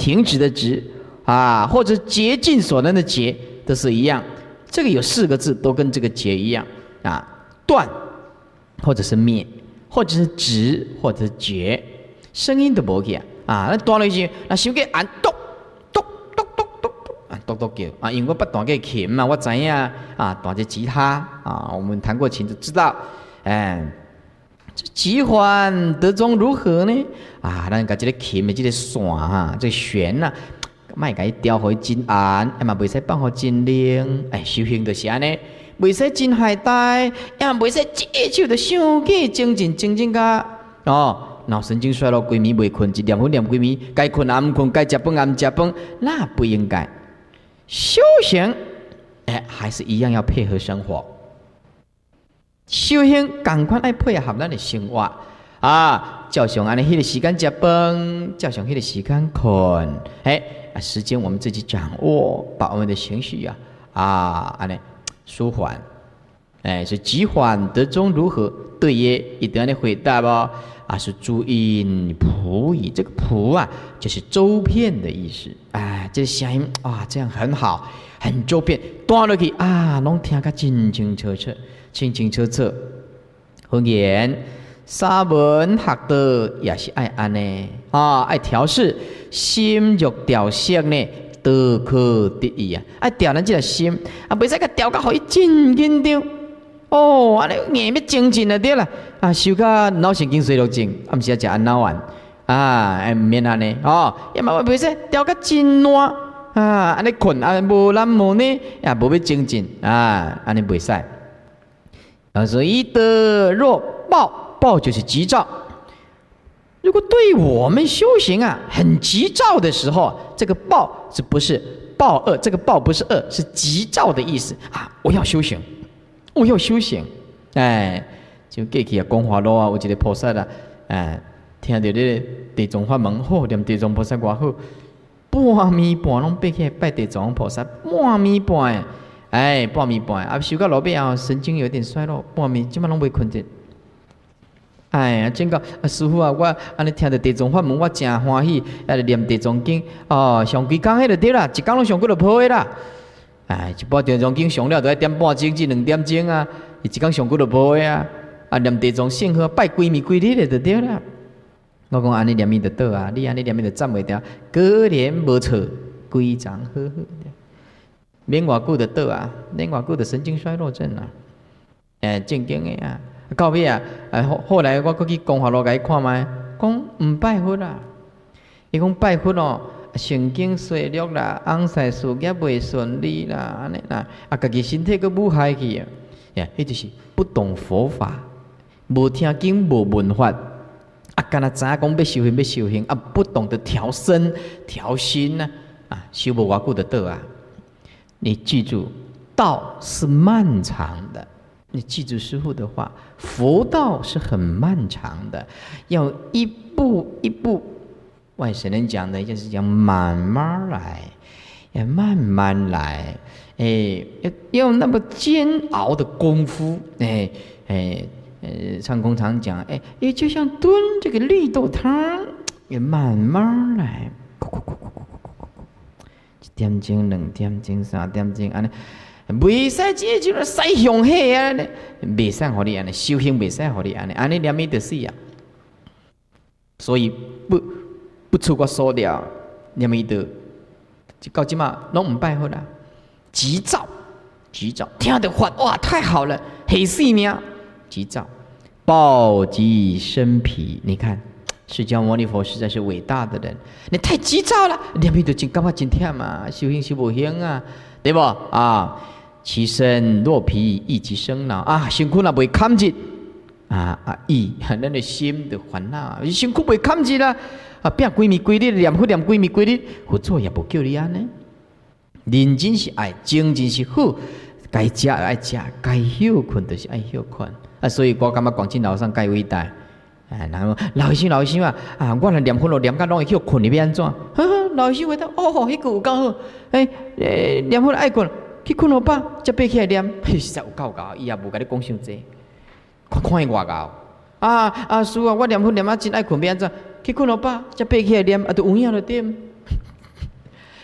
Speaker 1: 停止的止啊，或者竭尽所能的竭，都是一样。这个有四个字都跟这个竭一样啊，断或者是灭，或者是止，或者是绝，声音都无去啊。啊，那断了时，那手机按咚咚咚咚咚咚啊，咚咚叫啊，因为我不弹个琴嘛，我知影啊，弹个吉他啊，我们弹过琴就知道，哎。急缓得中如何呢？啊，咱甲这个琴的这个线哈，这个弦呐，莫甲伊调回真暗，也嘛袂使放互真亮。哎，修行就是安尼，袂使真懈怠，也袂使一手就想起精进精进甲哦，脑神经衰弱，规暝袂困，一念分念规暝，该困也毋困，该食饭也毋食饭，那不应该。修行，哎，还是一样要配合生活。修行赶快爱配合咱的生活啊！照常安尼，迄个时间食饭，照常迄个时间困。哎，啊，时间我们自己掌握，把我们的情绪啊啊安尼舒缓。哎，是急缓得中如何？对耶，一定安尼回答不？啊，是诸因普矣。这个普啊，就是周遍的意思。哎，这个声音啊，这样很好，很周遍，断落去啊，拢听个清清楚楚。清清楚楚，好言沙文学的也是爱安呢啊，爱调试心欲调息呢，都可得意啊！爱调咱这个心啊，袂使甲调到互伊真紧张哦，安尼硬要精进就对啦啊，修到脑神经衰弱症，啊，毋是要食安脑丸啊，哎，毋免安尼哦，也嘛袂使调到真烂啊，安尼困啊，无难无呢，也无要精进啊，安尼袂使。啊，所以的若暴，暴就是急躁。如果对我们修行啊很急躁的时候，这个暴是不是暴恶？这个暴不是恶，是急躁的意思啊！我要修行，我要修行。哎，就过去啊，光华路啊，有一个菩萨啊，哎，听到这个地藏法门好，念地藏菩萨偌好，半暝半拢爬起来拜地藏菩萨，半暝半。哎，半暝半啊，修到路边啊，神经有点衰弱，半暝即摆拢袂困着。哎呀，真个啊，师傅啊，我安尼听到地藏法门，我真欢喜，啊，念地藏经哦，上几工迄就对啦，一工拢上几就破的啦。哎，一部地藏经上了，就要点半钟至两点钟啊，伊一工上几就破的啊。啊，念地藏圣号，拜几暝几日的就对啦。我讲安尼念伊就倒啊，你安尼念伊就站袂掉，果然无错，规张好好。免偌久就倒啊，免偌久就神经衰弱症啊，诶，正经的啊，到尾啊，啊后后来我搁去光华路甲伊看卖，讲毋拜佛啦，伊讲拜佛哦，神经衰弱啦，翁婿事业袂顺利啦，安尼啦，啊，家己身体搁无害去啊，呀，迄就是不懂佛法，无听经无闻法，啊，干那知影讲要修行要修行，啊，不懂得调身调心啊，啊，修无偌久就倒啊。你记住，道是漫长的。你记住师父的话，佛道是很漫长的，要一步一步。外省人讲的就是讲慢慢来，要慢慢来，哎，要要那么煎熬的功夫，哎哎呃，唱功常讲，哎，也就像炖这个绿豆汤，也慢慢来。一点钟、两点钟、三点钟，安尼袂使只就使向下啊！袂使互你安尼修行，袂使互你安尼，安尼念伊就死啊！所以不不出我所料，念伊就到即马拢毋拜佛啦，急躁，急躁，听得法哇，太好了，吓死命，急躁，暴疾身疲，你看。释迦牟尼佛实在是伟大的人，你太急躁了，念伊就真感觉真忝啊，修行修不行啊，对不啊？其身若疲，意即生恼啊，身躯若袂堪住啊啊意，咱的心就烦恼，身躯袂堪住啦，啊，变几暝几日念佛念几暝几日，佛祖也无叫你安尼，认真是爱，精进是好，该食爱食，该休困就是爱休困啊，所以我感觉广进老上该伟大。哎，然后老师老师嘛，啊，我若念佛咯，念到拢会去困，你要安怎？呵呵，老师回答，哦，迄句有够好，哎，诶，念佛爱困，去困好饱，才爬起来念，实在有够够，伊也无甲你讲伤济，看看伊偌够，啊啊，师啊，我念佛念啊真爱困，要安怎？去困好饱，才爬起来念，啊，都有影了点，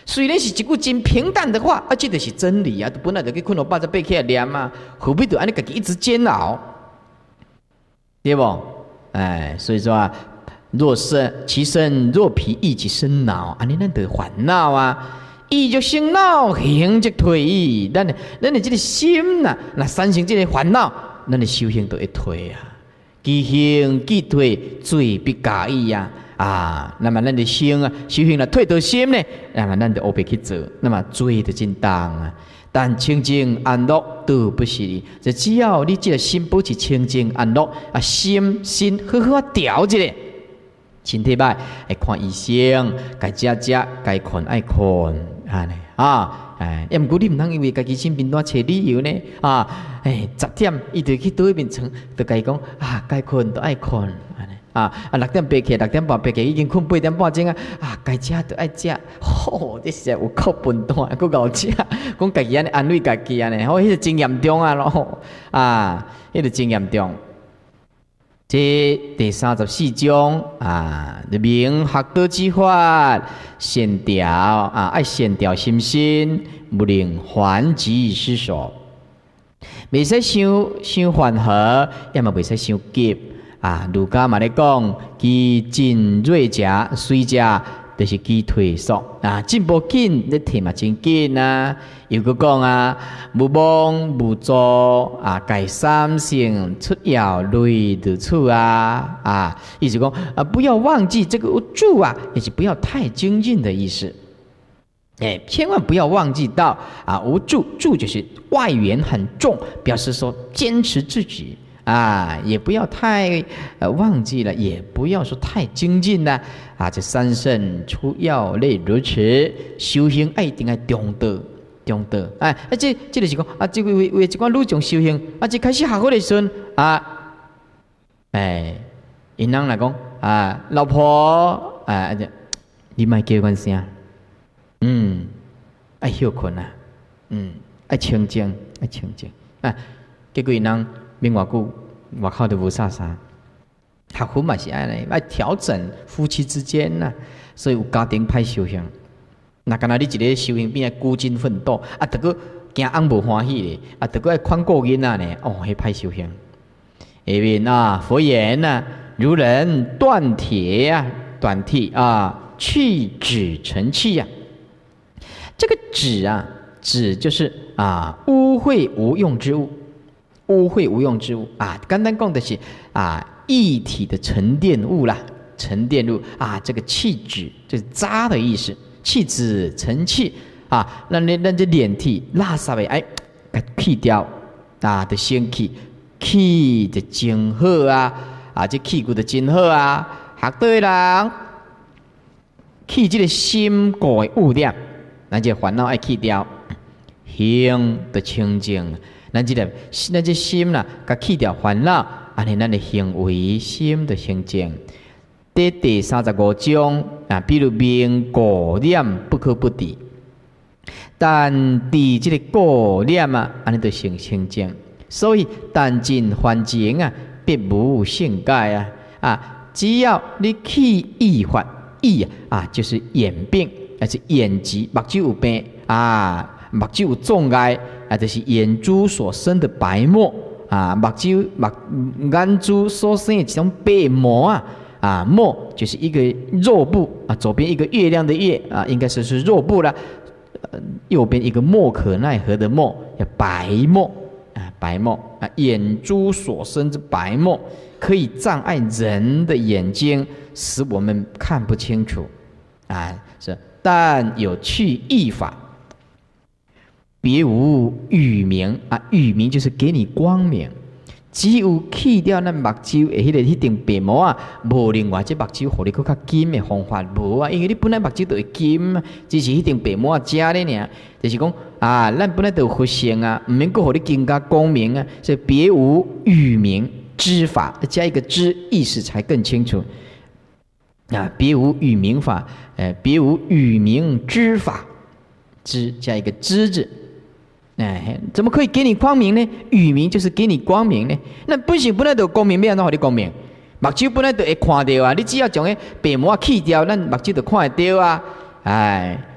Speaker 1: 虽然是一句真平淡的话，啊，这就是真理啊！本来就去困了，把这背起来念嘛，何必就安尼家己一直煎熬，对不？哎，所以说啊，若身其身若疲，意即生恼，安尼咱得烦恼啊。意就生恼，行即退意。咱咱的这个心呐、啊，那产生这个烦恼，咱的修行都会退啊。既行既退，罪必加意呀。啊，那么咱的心啊，修行了退到心呢，那么咱就乌白去做，那么罪就真重啊。但清净安乐都不是你，就只要你这个心保持清净安乐啊，心心好好调一下。身体歹，爱看医生，该食食，该困爱困，安尼啊，哎，要毋过你毋通因为家己身边多找理由呢，啊，哎，十点伊就去倒一边床，就家己讲啊，该困都爱困，安尼啊，啊六点爬起，六点半爬起，已經困八點半鐘啊，啊該食都愛食，吼、哦，這實在有夠笨蛋，夠夠食，講家己安尼安慰家己安尼，吼，迄個真嚴重啊咯，啊，迄個真嚴重。這第三十四章啊，明學道之法，善調啊，愛善調心身，不令煩急失所。袂使傷傷緩和，要麼袂使傷急啊。儒家嘛咧講，其進銳者，衰者，就是其退縮啊。進步緊，你退嘛真緊啊。又個講啊，無妄無助啊，改三性出妖類的處啊啊，意思講啊，不要忘記這個無助啊，也是不要太精進的意思。哎，千萬不要忘記到啊，無助助就是外緣很重，表示說堅持自己啊，也不要太呃忘記了，也不要說太精進啦啊。這三聖出妖類如此，修行一定要中道。中道，哎，啊，這這就是講啊，這個為為一寡女眾修行，啊，一開始學好的時陣啊，哎，因人來講啊，老婆，啊，你莫叫阮聲，嗯，愛休困啊，嗯，愛清靜，愛清靜，啊，結果因人免偌久，外口都無啥啥，學婚嘛是安尼，愛調整夫妻之間吶，所以有家庭歹修行。那干那你一個修行變啊孤軍奮鬥，啊，得個驚翁無歡喜咧，啊，得個愛寬過囡仔呢，哦，迄歹修行。下面啊，佛言啊，如人斷鐵啊，斷鐵啊，去脂成器啊。這個脂啊，脂就是啊污穢無用之物，污穢無用之物啊，簡單講的是啊液體的沉澱物啦，沉澱物啊，這個氣脂就是渣的意思。氣脂成器啊，咱你咱這臉體垃圾的哎，給去掉啊，的先去去的真好啊，啊，這氣骨的真好啊，學道的人去這個心過的污染，咱這煩惱愛去掉，行的清淨，咱這個咱這心啦，甲去掉煩惱，安尼咱的行為心的清淨。第第三十五章啊，比如明過念不可不敵，但佇這個過念啊，安尼就成清淨。所以但盡凡情啊，必無性解啊啊！只要你去意法意啊，就是眼病，還是眼疾，目睭有病啊，目睭有障礙啊，就是眼珠所生的白膜啊，目睭目眼珠所生的這種白膜啊。啊，膜就是一個肉部啊，左邊一個月亮的月啊，應該是是肉部啦。呃，右邊一個莫可奈何的莫，叫白膜啊，白膜啊，眼珠所生之白膜，可以障礙人的眼睛，使我們看不清楚啊。是，但有去意法，別無雨明啊，雨明就是給你光明。只有去掉咱目睭的迄個迄頂白膜啊，無另外這目睭互你佫較金的方法無啊，因為你本來目睭就會金，只是迄頂白膜加咧爾，就是講啊，咱本來就有佛性啊，毋免佫互你更加光明啊，所以別無語明知法，加一個知，意思才更清楚啊。別無語明法，誒，別無語明知法，知加一個知字。哎，怎麼可以給你光明呢？雨明就是給你光明呢。那本身本來就有光明，要安怎給你光明？目睭本來就會看到啊，你只要將個白膜去掉，咱目睭就看得到啊。哎，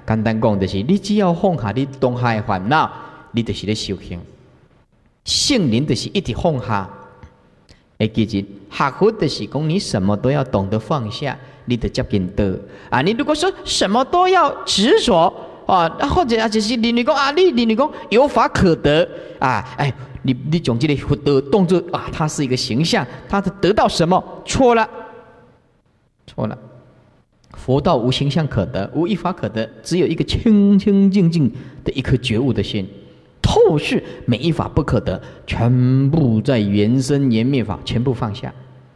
Speaker 1: 简单讲就是，你只要放下你当下的烦恼，你就是咧修行。圣人就是一直放下。会记住，学佛就是讲，你什么都要懂得放下，你就接近道啊。你如果说什么都要执着啊，或者啊，就是你你讲啊，你你你讲有法可得啊，哎，你你总这个佛的动作啊，它是一个形象，它是得到什么？错了，错了。佛道无形象可得，无一法可得，只有一个清清净净的一颗觉悟的心。透视每一法不可得，全部在缘生缘灭法全部放下，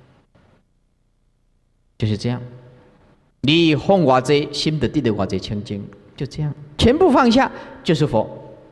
Speaker 1: 就是这样。你放偌济，心就得到偌济清净，就这样，全部放下就是佛。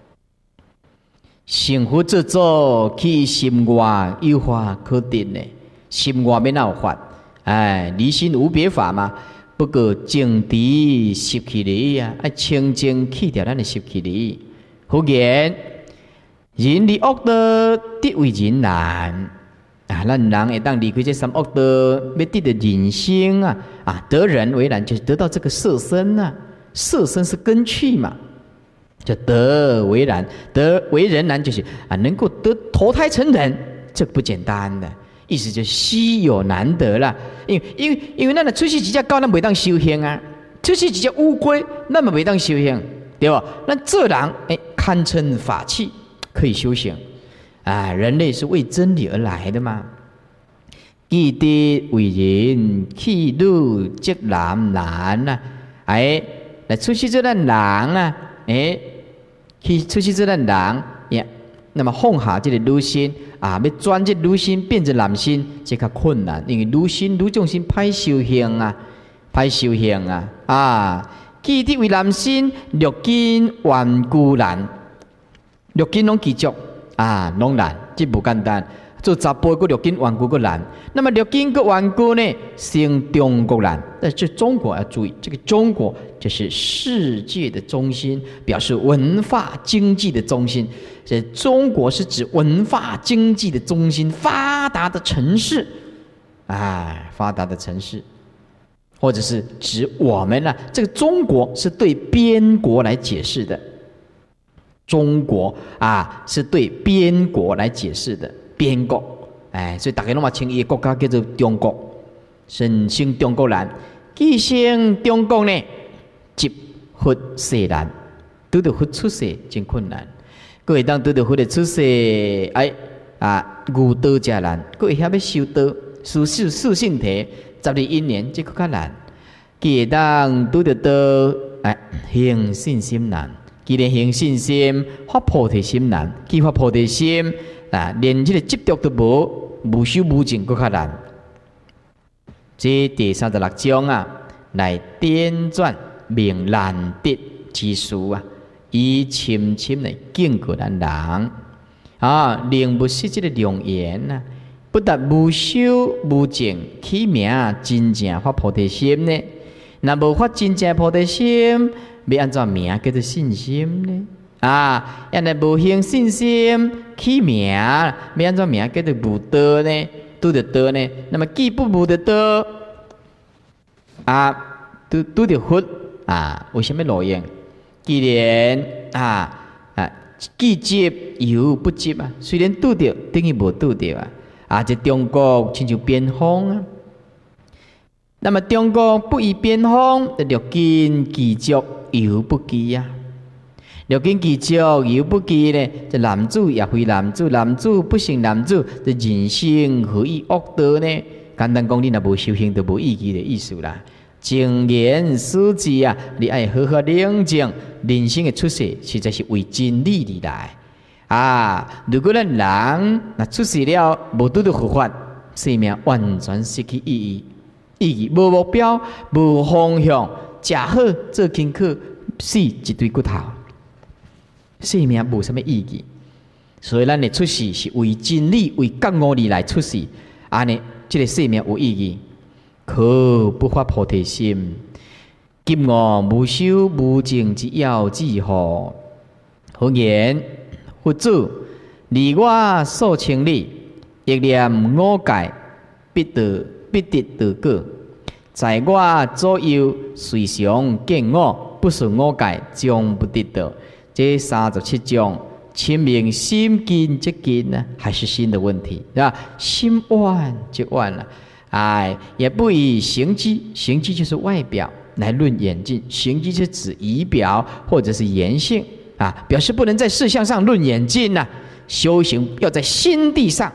Speaker 1: 成佛之祖，去心外有法可得呢？心外面哪有法？哎，离心无别法嘛。不过净谛习气理呀，爱清净去掉咱的习气理。好言，人离恶道，得为人难啊！咱人会当离开这三恶道，要得的人生啊啊！得人为难，就是得到这个色身啊。色身是根器嘛，就得为难，得为人难，就是啊，能够得投胎成人，这不简单的。意思就是稀有难得啦。因为因为因为咱的出世一只狗，咱袂当修行啊；出世一只乌龟，咱嘛袂当修行。对吧？那这人哎，堪称法器，可以修行啊！人类是为真理而来的嘛。既得为人，去路即难难呐！哎，来出去这咱人啊，哎，去出去这咱人呀，那么放下这个女心啊，要转这女心变成男心，这较困难，因为女心、女众心歹修行啊，歹修行啊啊！记得为男心，六根顽固难，六根拢记住啊，拢难，这不简单。做查甫个六根顽固个难，那么六根个顽固呢，生中国难。但是中国要注意，这个中国就是世界的中心，表示文化经济的中心。这中国是指文化经济的中心，发达的城市，啊，发达的城市。或者是指我们呢、啊？这个中国是对边国来解释的，中国啊是对边国来解释的，边国，哎，所以大家拢嘛称伊个国家叫做中国，神圣中国人，寄生中国呢，即佛世难，拄到佛出世真困难，各位当拄到佛的出世，哎啊，悟道真难，各位遐要修道，修修修性体。十二因缘，这个较难。既当拄着道，哎，行信心难。既然行信心，发菩提心难。既发菩提心，啊，连这个执着都无，无修无证，佫较难。这第三十六章啊，来点转明难得之事啊，以深深来敬过咱人啊，令不失这个良缘啊。不但无修无证，起名真正发菩提心呢？那无发真正菩提心，要按照名叫做信心呢？啊，因为无行信心，起名要按照名叫做无道呢？拄着道呢？那么既不无着道，啊，拄拄着佛啊？为什么路用？既然啊啊，既接犹不接啊，虽然拄着，等于无拄着啊。啊！这中国亲像边锋啊，那么中国不以边锋，六根具足犹不羁啊。六根具足犹不羁呢？这男子也非男子，男子不成男子，这人生何以恶道呢？简单讲，你若无修行，就无意义的意思啦。正言思治啊，你爱好好冷静，人生的出世实在是为真理而来。啊！如果咱人那出世了，无拄到佛法，生命完全失去意义。意义无目标，无方向，食好做功课，死一堆骨头，生命无什么意义。所以咱的出世是为真理、为觉悟而来出世，安尼这个生命有意义。可不发菩提心，今我无修无证之要旨何？好言。佛祖，离我所称理，一念我界，必得必得得果。在我左右，随常见我， 不守五戒，终不得道。这三十七种，清明心坚则坚呢，还是心的问题，是吧？心弯就弯了，哎，也不以形机，形机就是外表来论演进，形机是指仪表或者是言性啊，表示不能在事项上论演进呐、啊。修行要在心地上，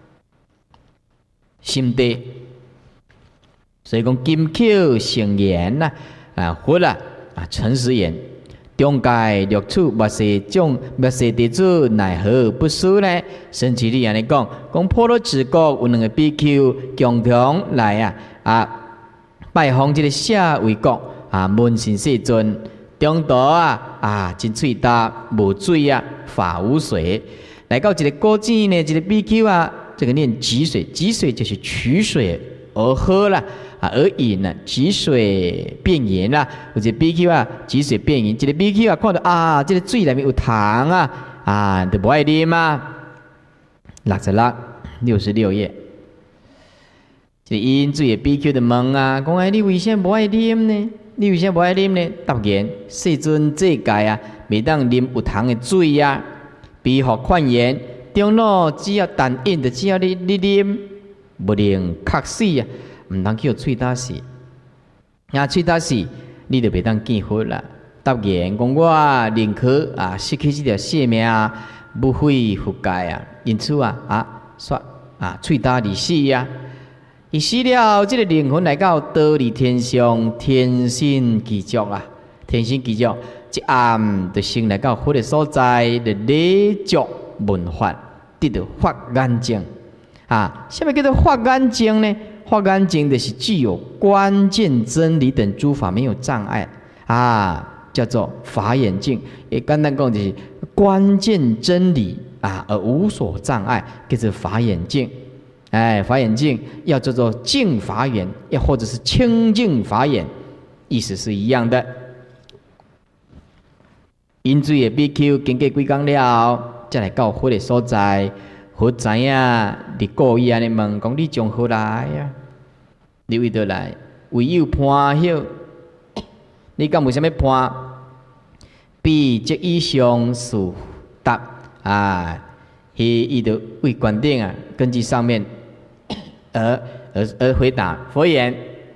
Speaker 1: 心地。所以讲金口成言呐，啊，佛啦啊，诚实言。中戒六处，莫是种，莫是弟子，奈何不思呢？甚至你安尼讲，讲婆罗之国有两个比丘共同来啊啊拜访这个舍卫国啊，问神世尊，中途啊啊真喙焦，无水啊，法无水。来到这个古井呢，这个比丘啊，这个念汲水，汲水就是取水而喝了。啊，而饮呢，汲水变盐啦，或者比丘啊，汲水变盐。这个比丘啊，看到啊，这个水里面有糖啊，啊，都不爱啉啊。六十六，六十六页。这个饮水的比丘就问啊，讲哎，你为什么不爱啉呢？你为什么不爱啉呢？答言：世尊这界啊，每当啉有糖的水啊，比何款言？中路只要但饮的，只要你你啉，不能渴死啊！唔通叫喙焦死，啊喙焦死，你就袂当见佛啦。答言讲我宁可啊失去这条性命啊，不悔不改啊。因此啊啊说啊喙焦而死呀、啊，伊死了，这个灵魂来到倒立天上，天心具足啊，天心具足，一暗就升来到佛的所在，就礼足闻法，得到法眼净啊。什么叫做法眼净呢？法眼净的是具有关键真理等诸法没有障碍啊，叫做法眼净。也简单讲就是关键真理啊，而无所障碍，叫做法眼净。哎，法眼净要叫做净法眼，又或者是清净法眼，意思是一样的。因罪的比丘经过几工了，再来到佛的所在。佛知影，你故意安尼问，讲你从何来呀？你为倒来？唯有攀晓，你敢有啥物攀？比这以上事答啊，伊伊就为观点啊，根据上面而而而回答。佛言：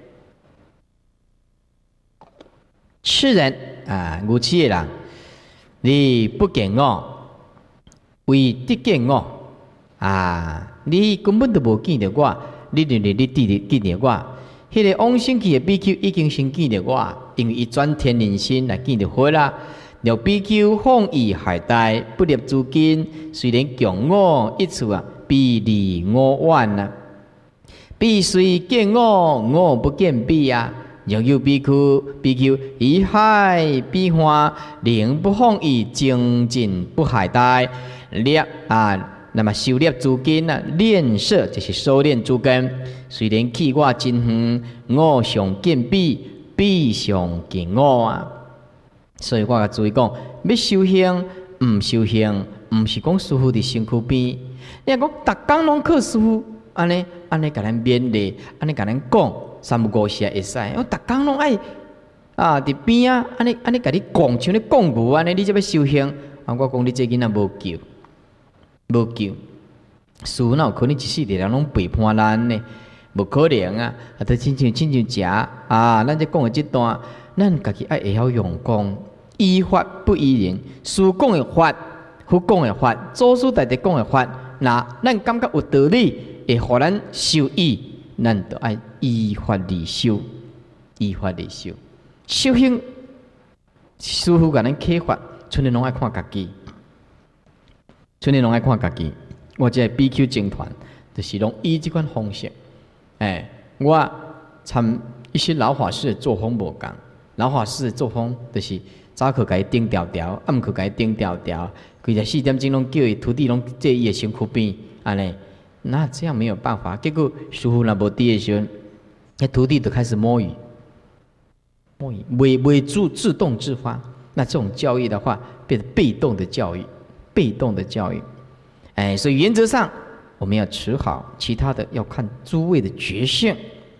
Speaker 1: 此人啊，无耻的人，你不见我，为得见我。啊！你根本都无见到我，你认为你记得记得我？迄、那个往生去的比丘已经先见到我，因为伊转天人身来见到佛啦。若比丘放逸懈怠，不立诸根，虽然强我一处啊，必离我远啊。必虽见我，我不见彼啊。若有比丘，比丘以害彼欢，灵不放逸，精进不懈怠，立啊。那么修炼诸根啊，练摄就是收敛诸根。虽然去我真远，我上见彼，彼上见我啊。所以我甲注意讲，要修行，唔修行，唔是讲师父伫身躯边。你讲逐工拢靠师父，安尼安尼甲咱勉励，安尼甲咱讲，三不五时会使。我逐工拢爱啊伫边啊，安尼安尼甲你讲，像你讲无安尼，你才要修行。啊，我讲你这囡仔无救。无救，师父哪有可能一世的人拢背叛咱呢？无可能啊！啊，都亲像亲像食啊，咱这讲的这段，咱家己爱会晓用功，依法不依人。师讲的法，佛讲的法，祖师大德讲的法，那咱感觉有道理，会互咱受益，咱就爱依法而修，依法而修。修行，师父甲咱启发，剩日拢爱看家己。剩日拢爱看家己，我这比丘僧团就是拢以这款方式。哎，我参一些老法师的作风无共，老法师的作风就是早课甲伊顶调调，暗课甲伊顶调调，规日四点钟拢叫伊徒弟拢坐伊的身躯边，安尼，那这样没有办法。结果师父若无伫的时阵，那徒弟就开始摸鱼，摸鱼，未未自自动自发。那这种教育的话，变成被动的教育。被动的教育，哎，所以原则上我们要持好，其他的要看诸位的觉性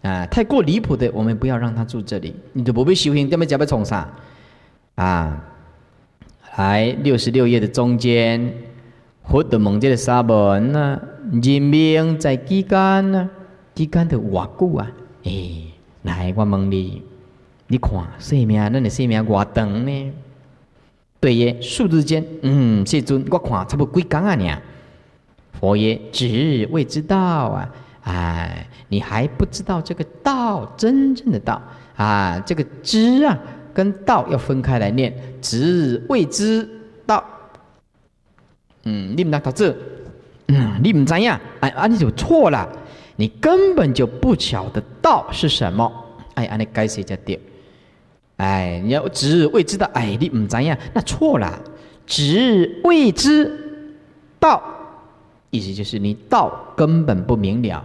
Speaker 1: 啊，太过离谱的，我们不要让他住这里。你就不必修行，这么讲要从啥？啊，来六十六页的中间，佛的问这个沙门啊，人命在几间呢？几间的偌久啊？诶、欸，来我问你，你看生命，咱的生命偌长呢？对耶，数日间，嗯，世尊，我看差不多几天啊呢？佛曰：只未知道啊。哎，你还不知道这个道，真正的道啊，这个知啊跟道要分开来念，知未知道。嗯，你唔读这，嗯，你唔知呀？哎，啊，你就错了，你根本就不晓得道是什么。哎，安尼解释才对。哎，你要知未知道，哎，你唔知呀？那错了，知未知道，意思就是你道根本不明了。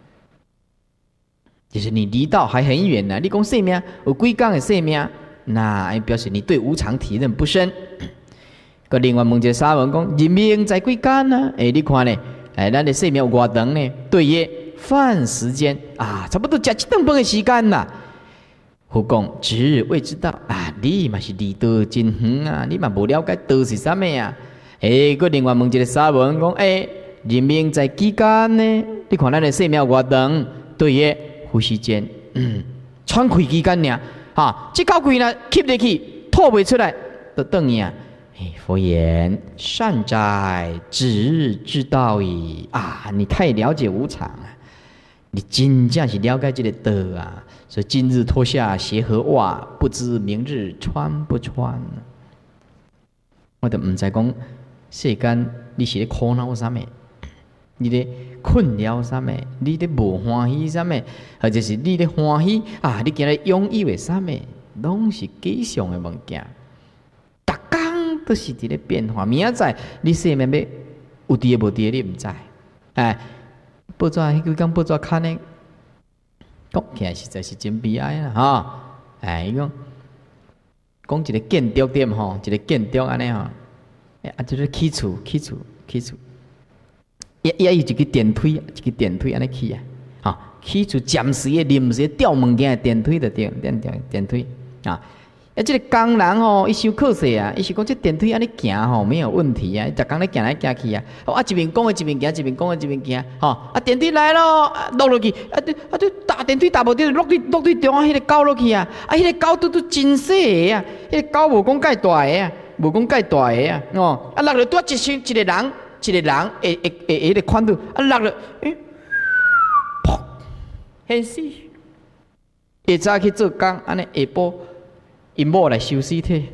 Speaker 1: 就是你离道还很远呢、啊。你讲生命有几天的生命，那表示你对无常体认不深。个另外问一个沙文讲，人命在几天呢？哎，你看呢？哎，咱的生命有偌长呢？对耶，饭时间啊，差不多吃一顿饭的时间啦。佛讲只未知道啊，你嘛是离道真远啊，你嘛无了解道是啥物啊？哎，个另外问一个沙文讲，哎，人命在几天呢？你看咱的生命有偌长？对耶。呼吸间，嗯，喘气期间呢，哈，这口气呢吸入去，吐袂出来，就等于啊。哎，佛言：善哉，只知道矣啊！你太了解无常啊，你真正是了解这个道啊。所以今日脱下鞋和袜，不知明日穿不穿。我都唔知讲世间你是咧苦恼啥物？你咧困扰啥物？你咧无欢喜啥物？或者是你咧欢喜啊？你今日拥有的啥物？拢是吉祥的物件。逐工都是伫咧变化。明仔载你生命要有伫无伫，你唔知。哎，报纸迄几工报纸看咧，讲起来实在是真悲哀啦，吼！哎，伊讲讲一个建筑点吼，一个建筑安尼吼，啊，就是起厝起厝起厝。也也有一个电梯，一个电梯安尼起啊，啊，起厝暂时的、临时的吊物件的电梯的电电电电梯啊。啊，这个工人吼，伊伤可惜啊，伊是讲这电梯安尼行吼没有问题啊，伊逐工咧行来行去啊，啊一边讲的一边行，一边讲的一边行，吼啊电梯来咯，落落去，啊对啊对，搭电梯搭无对，落去落去中央迄个狗落去啊，啊迄个狗拄拄真细个啊，迄个狗无讲介大个啊，无讲介大个啊，哦，啊落落拄一身一个人。一个人会会会会个宽度啊，落了，诶，噗，现死。下早去做工，安尼下晡因某来收尸体，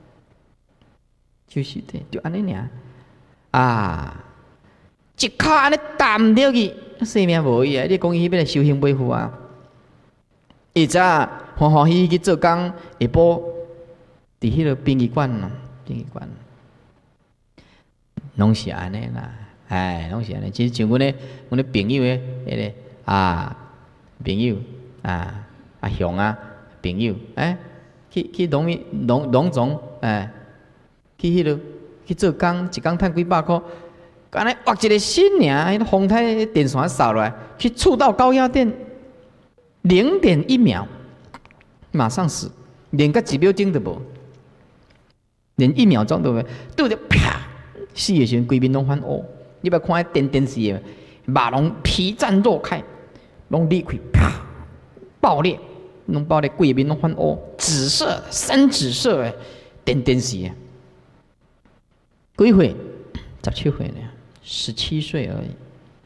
Speaker 1: 收尸体就安尼尔啊，一骹安尼担落去，生命无伊啊！你讲伊迄边来修行袂赴啊？下早欢欢喜喜去做工，下晡伫迄个殡仪馆咯，殡仪馆。拢是安尼啦，哎，拢是安尼。其实像阮咧，阮咧朋友诶，迄个啊，朋友啊，阿雄啊，朋友，哎，去去农民农农总，哎，去迄落去做工，一工趁几百箍，安尼挖一个心尔，迄个风台电线扫落来，去触到高压电，零点一秒，马上死，连个几秒钟都无，连一秒钟都无，对着啪！死的时阵，规面拢反乌。你捌看电电视的，肉拢皮绽肉开，拢裂开，啪，爆裂，拢爆裂，规面拢反乌，紫色、深紫色的电电视的。几岁？十七岁呢，十七岁而已，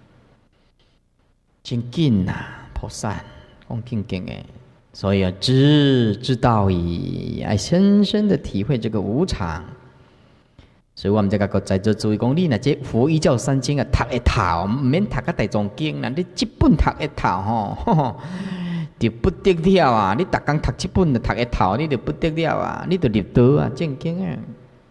Speaker 1: 真紧呐！菩萨讲紧紧的，所以啊，知知道矣，要深深的体会这个无常。所以我们这个在座注意讲，你若这佛依教三经啊，读一套，唔免读个大藏经啦，你这本读一套吼，就不得了啊！你逐工读这本就读一套，你就不得了啊！你就入道啊，正经啊！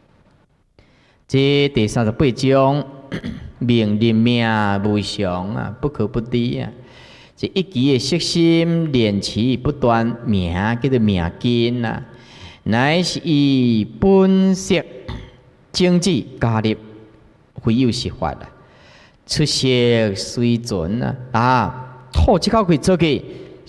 Speaker 1: 这第三十八章，命立命无常啊，不可不知啊！这一期的色心练习不断，命叫做命根啊，乃是以本色。经济加入非有实法啦，出色随存啊！啊，吐一口气出去，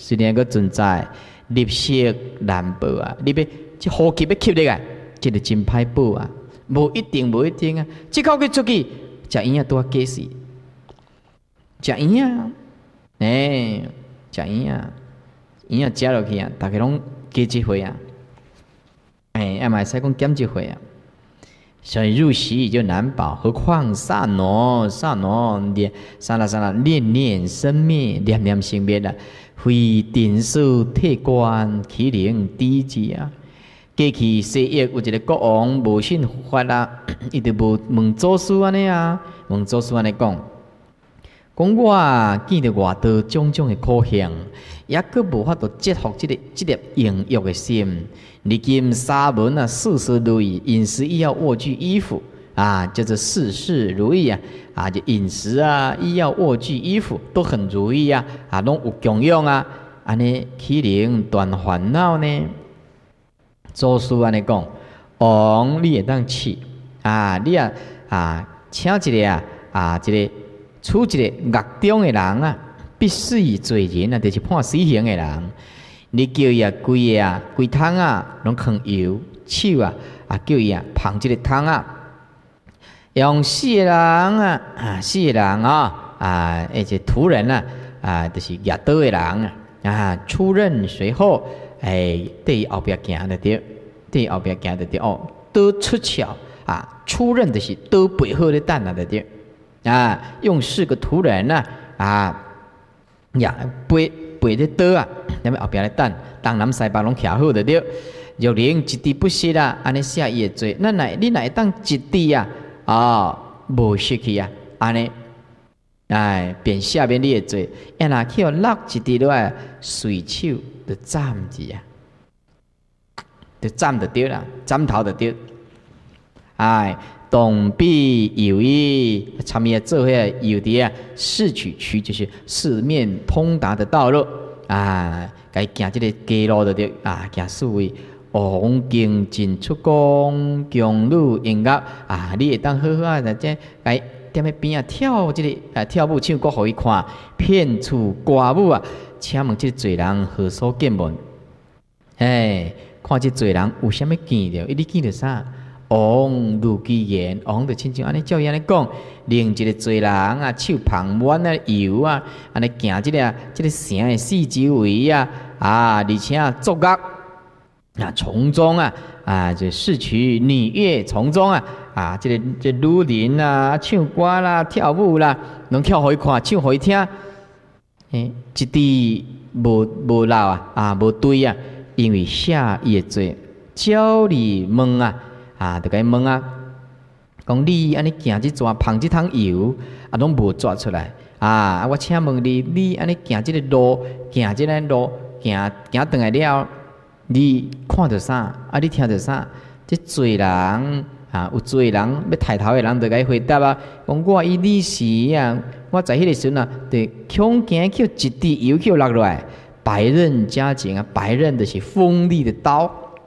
Speaker 1: 虽然个存在，立息难保啊！你要这呼吸要吸入来，这个真歹保啊！无一定，无一定啊！即口去出去，食营养拄啊假死，食营养，诶，食营养，营养食落去啊，大家拢加一回啊！哎，要买使讲减一回啊！所以入息就难保，何况刹那刹那念刹那刹那念念生灭，念念生灭啊！非定数铁观起灵低智啊！过去世业有一个国王无信佛法啊，伊就无问祖师安尼啊，问祖师安尼讲，讲我见到外道种种的苦行，也佫无法度折服这个这粒淫欲的心。历经沙门啊，事事如意，饮食医药卧具衣服啊，叫做事事如意啊啊，就饮食啊、医药卧具衣服都很如意啊啊，拢有供养啊，安尼起灵断烦恼呢。祖师安尼讲，王你会当去啊，你啊啊，请一个啊啊，一个处一个狱中的人啊，必须以罪人啊，就是判死刑的人。你叫伊啊，规个啊，规汤啊，拢放油，手啊啊，叫伊啊，捧即个汤啊，用死个人啊啊，死个人啊啊，而且途人啊啊，就是业道的人啊啊，出任随后，哎，对后壁行得着，对后壁行得着哦，都出鞘啊，出任就是都背后的蛋啊得着啊，用四个途人啊啊呀背。背咧刀啊，踮后壁咧等，东南西北拢徛好着对。若灵一滴不失啊，安尼写伊会做。咱乃你乃当一滴啊，啊，无失去啊，安尼，哎，便下面你会做。要若去互落一滴落来，随手就斩去啊，就斩着对啦，斩头着对。哎。董必有意，他们也做些有的啊，四取区就是四面通达的道路啊，该行这个街路的对啊，行四位王经进出宫，强女音乐啊，你会当好好啊，这该踮喺边啊跳这个啊跳舞唱歌，互伊看，骗取歌舞啊，请问这罪人何所见闻？哎，看这罪人有啥物见着？伊你见着啥？王如其言，王就亲像安尼照伊安尼讲，令一个罪人啊，手捧满啊油啊，安尼行即个即个城的四周围啊，啊，而且啊作乐啊，从中啊啊，就视取女乐从中啊啊，即、这个这女人啊，唱歌啦、跳舞啦，拢跳互伊看，唱互伊听，诶，一滴无无漏啊啊，无对啊，因为下伊的罪，教你问啊。啊，就该问啊，讲你安尼行即抓捧即桶油，啊，拢无抓出来啊！我请问你，你安尼行即个路，行即个路，行行转来了，你看到啥？啊，你听到啥？即罪人啊，有罪人要抬头的人，就该回答啊！讲我伊你是啊，我在迄个时阵啊，就恐惊叫一滴油叫落落来，白刃加紧啊，白刃就是锋利的刀。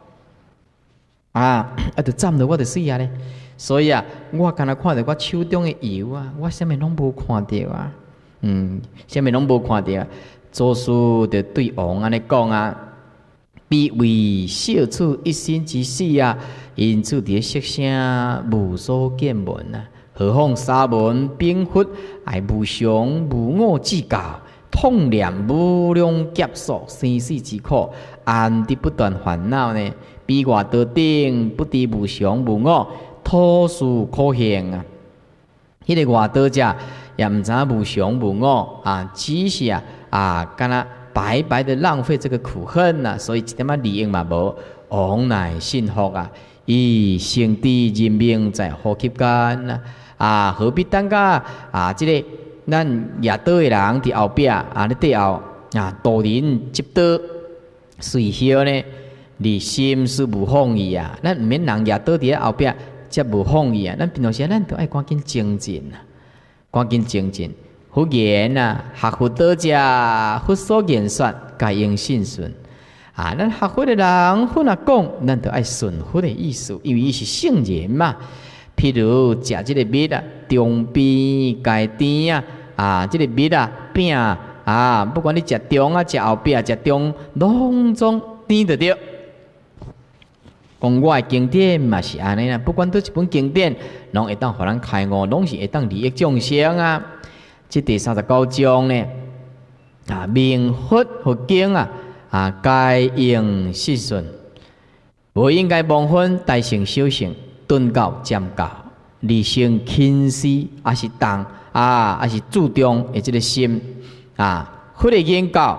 Speaker 1: 啊！啊，就斩着我就死啊咧！所以啊，我敢若看到我手中的油啊，我啥物拢无看到啊。嗯，啥物拢无看到啊。祖师就对王安尼讲啊：，必为小处一心之死啊，因此伫色声无所见闻啊。何况沙门并佛，爱无常无我之教，痛念无量劫数生死之苦，安得不断烦恼呢？比外道顶不知无常无我，土殊可行啊！迄、那个外道者也毋知无常无我啊，只是啊啊，干那白白的浪费这个苦恨呐、啊，所以一点仔利益嘛无，王乃信服啊！以生地人命在呼吸间啊，啊何必等甲啊？这个咱夜道的人伫后壁啊，咧底后啊，道人接刀随后呢？你心思无放逸啊！咱毋免人也倒伫咧后壁，则无放逸啊！咱平常时咱都爱赶紧精进啊，赶紧精进。佛言啊，学佛道者，佛所言说，该应信顺啊！咱学佛的人，佛若讲，咱都爱顺佛的意思，因为伊是圣人嘛。譬如食即个蜜啊，中边该甜啊，啊，即、這個蜜啊饼啊，不管你食中啊，食后壁啊，食中，拢总甜得着。讲我的经典嘛是安尼啦，不管倒一本经典，拢会当互咱开悟，拢是会当利益众生啊。这第三十九章呢，啊，明佛佛经啊，啊，该应适顺，无应该忘分大乘小乘，顿教渐教，理性轻视，还是重啊，还是注重的这个心啊，佛的言教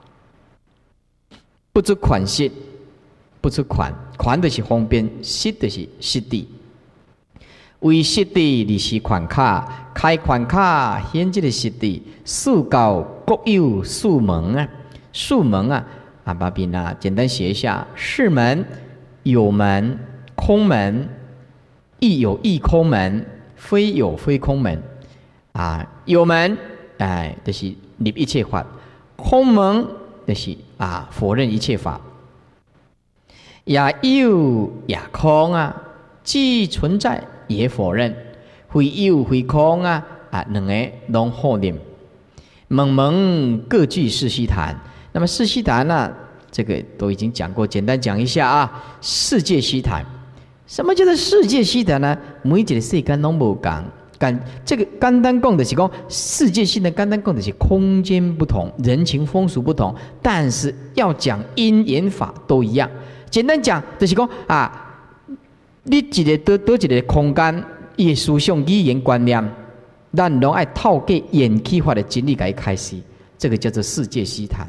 Speaker 1: 不出款式。不出款，款就是方便，实就是实地。为实地而是款卡，开款卡显这个实地。四教各有四门啊，四门啊，啊，把边啊，简单写一下：四门、有门、空门、亦有亦空门、非有非空门。啊，有门，哎，就是立一切法；空门就是啊，否认一切法。也有也空啊，既存在也否认，非有非空啊，啊，两个拢否认。门门各具四悉檀，那么四悉檀呢，这个都已经讲过，简单讲一下啊。世界悉檀，什么叫做世界悉檀呢？每一个世间拢无共，干这个简单讲的是讲世界性的简单讲的是空间不同，人情风俗不同，但是要讲因缘法都一样。简单讲，就是讲啊，你一个多多一个空间，伊的思想、语言、观念，咱拢爱透过缘起法的真理来开始，这个叫做世界悉檀。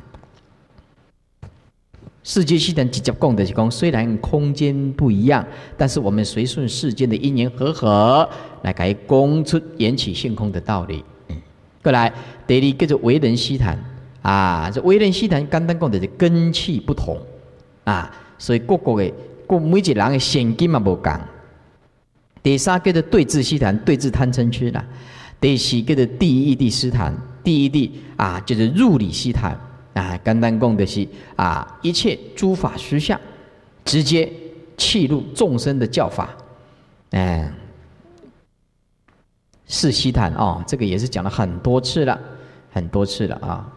Speaker 1: 世界悉檀直接讲的是讲，虽然空间不一样，但是我们随顺世间的因缘和合，来给供出缘起性空的道理。过来，第二叫做为人悉檀啊，这为人悉檀简单讲的是根器不同啊。所以各个的各每一个人的现金嘛无共。第三叫做对治悉檀，对治贪嗔痴啦。第四叫做第一义谛悉檀，第一谛啊就是入理悉檀啊，简单讲的是啊一切诸法实相，直接契入众生的教法。嗯，是悉檀哦，这个也是讲了很多次了，很多次了啊。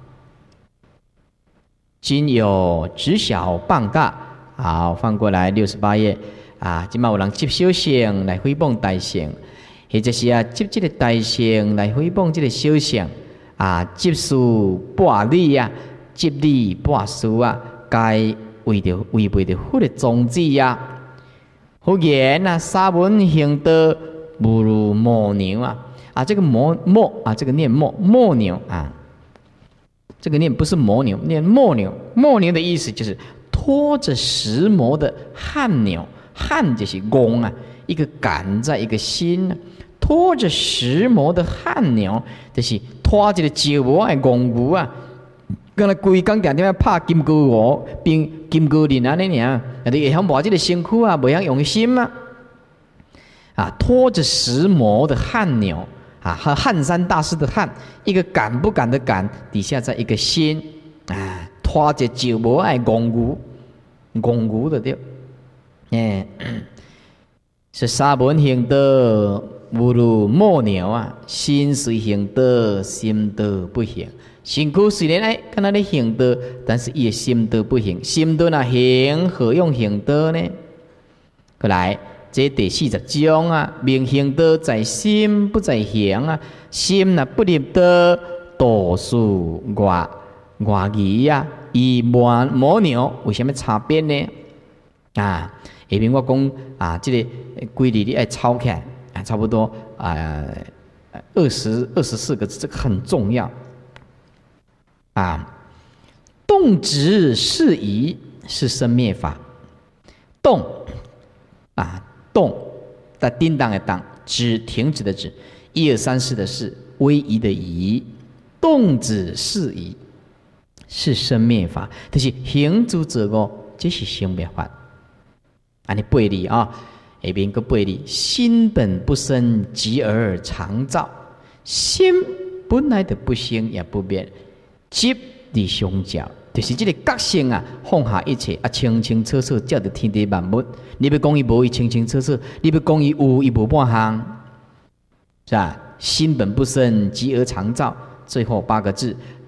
Speaker 1: 今有直小谤大。好，翻过来六十八页啊！今嘛有人接小乘来诽谤大乘，或者是啊接这个大乘来诽谤这个小乘啊，接事败理啊，接理败事啊，该为着违背着佛的宗旨呀。佛言啊，沙文行得不如母牛啊！啊，这个母母啊，这个念母母牛啊，这个念不是母牛，念母牛。母牛的意思就是。拖着石磨的汗牛，汗就是弓啊，一个杆在一个心啊，拖着石磨的汗牛，就是拖这个石磨的弓牛啊。刚才规工定定要拍金戈鹅，并金戈人安尼尔，你会晓磨这个身躯啊，袂晓用心啊。啊，拖着石磨的汗牛啊，和汉山大师的汗，一个敢不敢的敢，底下在一个心啊。拖着石磨爱公牛，公牛的对，哎，是沙文行得不如母牛啊，心虽行得，心得不行。身躯虽然哎，跟他的行得，但是伊的心得不行。心得那行，何用行得呢？过来，这第四十章啊，明行得在心，不在行啊。心那不立得，多数外外语呀。以母母牛为什么差别呢？啊，下面我讲啊，这个规律你爱抄起来啊，差不多啊，二十二十四个字，这个很重要啊。动止事宜是生灭法，动啊动，在叮当的当，止停止的止，一二三四的四，威仪的仪，动止事宜。是生灭法，但是行诸者哦，这是生灭法。安尼背理啊，下边个背理，心本不生，即而常造。心本来就不生也不灭，即而相照，就是这个觉性啊，放下一切啊，清清楚楚照着天地万物。你要讲伊无，伊清清楚楚；你要讲伊有，伊无半项，是吧？心本不生，即而常造。最后八个字。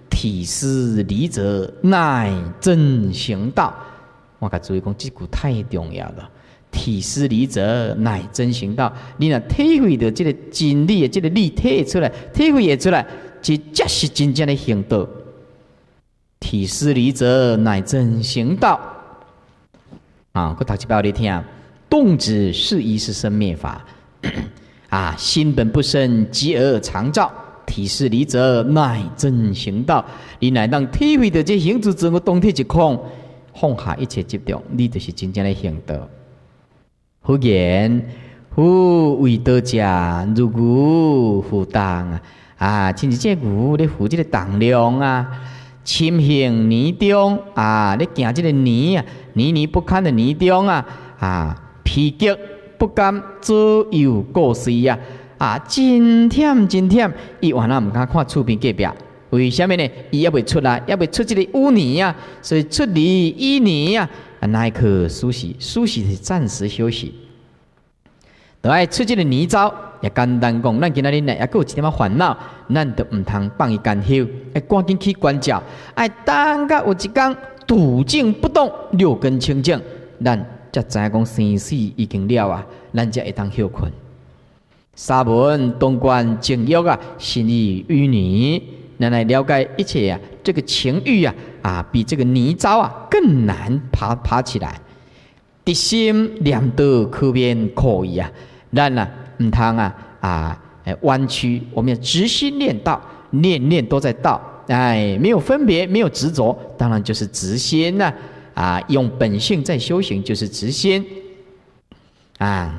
Speaker 1: 体思离者，乃真行道。我甲注意讲，这句太重要了。体思离者，乃真行道。你若体会到这个真理的这个理体出来，体会会出来，这才是真正的行道。体思离者，乃真行道。啊，我读一遍给你听。动止是一是生灭法。啊，心本不生，即而常照。体思离者，乃真行道。你乃当体会到这行住自我动体一空，放下一切执着，你就是真正的行道。忽言，夫为道者，如牛负当啊！啊，亲像这牛咧负这个重量啊，深行泥中啊，咧行这个泥啊，泥泥不堪的泥中啊，啊，疲极不甘，左右各随啊！啊，真忝真忝，伊原来唔敢看厝边隔壁，为什么呢？伊也未出来，也未出这个污泥啊，所以出离淤泥啊。啊，那一刻梳洗，梳洗是暂时休息。都爱出这个泥沼，也简单讲，咱今仔日呢，也有一点仔烦恼，咱都唔通放伊干休，要赶紧去关照，爱等甲有一天笃静不动，六根清净，咱才知影讲生死已经了啊，咱才会当休困。沙文东观静欲啊，心意淤泥。咱来了解一切啊，这个情欲啊，啊，比这个泥沼啊更难爬爬起来。一心念道可免苦矣啊！咱啊，唔通啊啊，弯曲，我们要直心念道，念念都在道，哎，没有分别，没有执着，当然就是直心呐、啊！啊，用本性在修行，就是直心啊。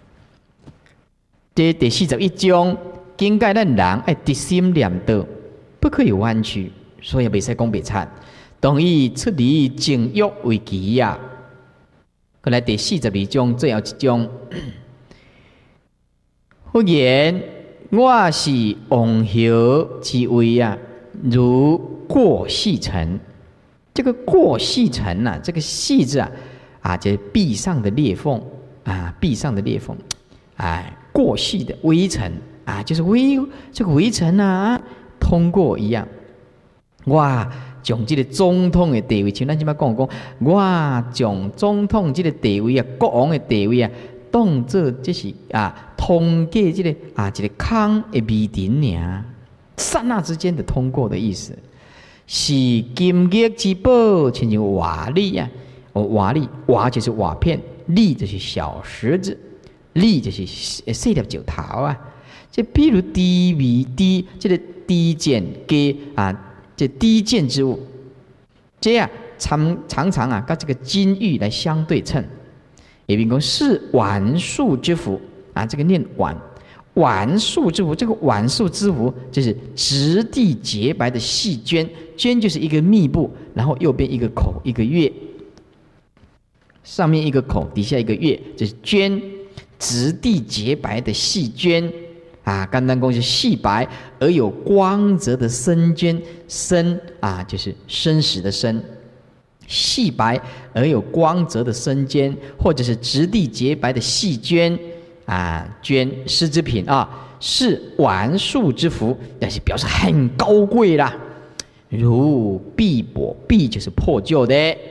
Speaker 1: 这第四十一章，境界咱人爱直心念道。不可以弯曲，所以袂使讲袂惨，同意出离情欲为基呀。过来第四十二章最后一章，忽言我是王侯之位呀，如过细尘。这个过细尘呐、啊，这个细字啊，啊，就是壁上的裂缝啊，壁上的裂缝，哎，过细的微尘啊，就是微这个微尘啊。通过一样，我将这个总统的地位，像咱即摆讲讲，我将总统这个地位啊，国王的地位啊，当做这是啊，通过这个啊，一个空的迷尘尔，刹那之间的通过的意思，是金玉之宝，亲像瓦砾啊，哦，瓦砾，瓦就是瓦片，砾就是小石子，砾就是细粒石头啊。这比如低微低，这个。低贱给啊，这低贱之物，这样常常常啊，跟这个金玉来相对称。也比如是绾素之福啊，这个念绾，绾素之福，这个绾素之福就是质地洁白的细绢，绢就是一个密布，然后右边一个口一个月，上面一个口，底下一个月，这是绢，质地洁白的细绢。啊，简单讲是细白而有光泽的深绢，深啊就是生死的生，细白而有光泽的深绢，或者是质地洁白的细绢啊，绢丝织品啊，是绾素之服，但是表示很高贵啦。如碧帛，碧就是破旧的，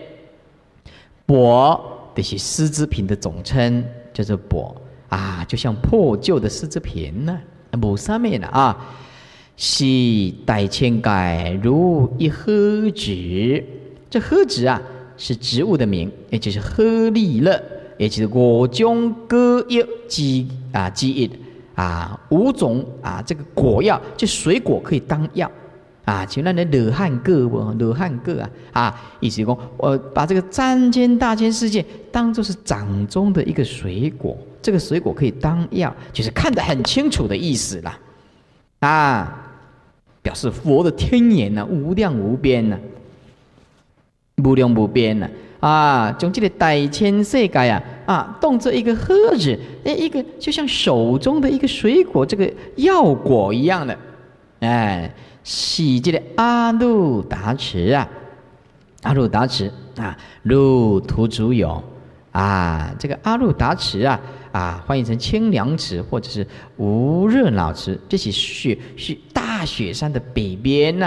Speaker 1: 帛就是丝织品的总称，叫做帛。啊，就像破旧的丝织品呢，无啥物啦啊，是待千改如一诃子。这诃子啊，是植物的名，也就是诃利勒，也就是五种果药之啊之一啊，五种啊这个果药，就水果可以当药啊，像咱的罗汉果无罗汉果啊啊，意思讲我把这个三千大千世界当作是掌中的一个水果。这个水果可以当药，就是看得很清楚的意思啦，啊，表示佛的天眼呢、啊、无量无边呢、啊，无量无边呢、啊，啊，将这个大千世界啊啊，当作一个盒子，哎，一个就像手中的一个水果，这个药果一样的，哎，是这个阿耨达持啊，阿耨达持啊，如图主有。啊，这个阿耨达持啊，啊，翻译成清凉池或者是无热恼池，这是雪是大雪山的北边呢、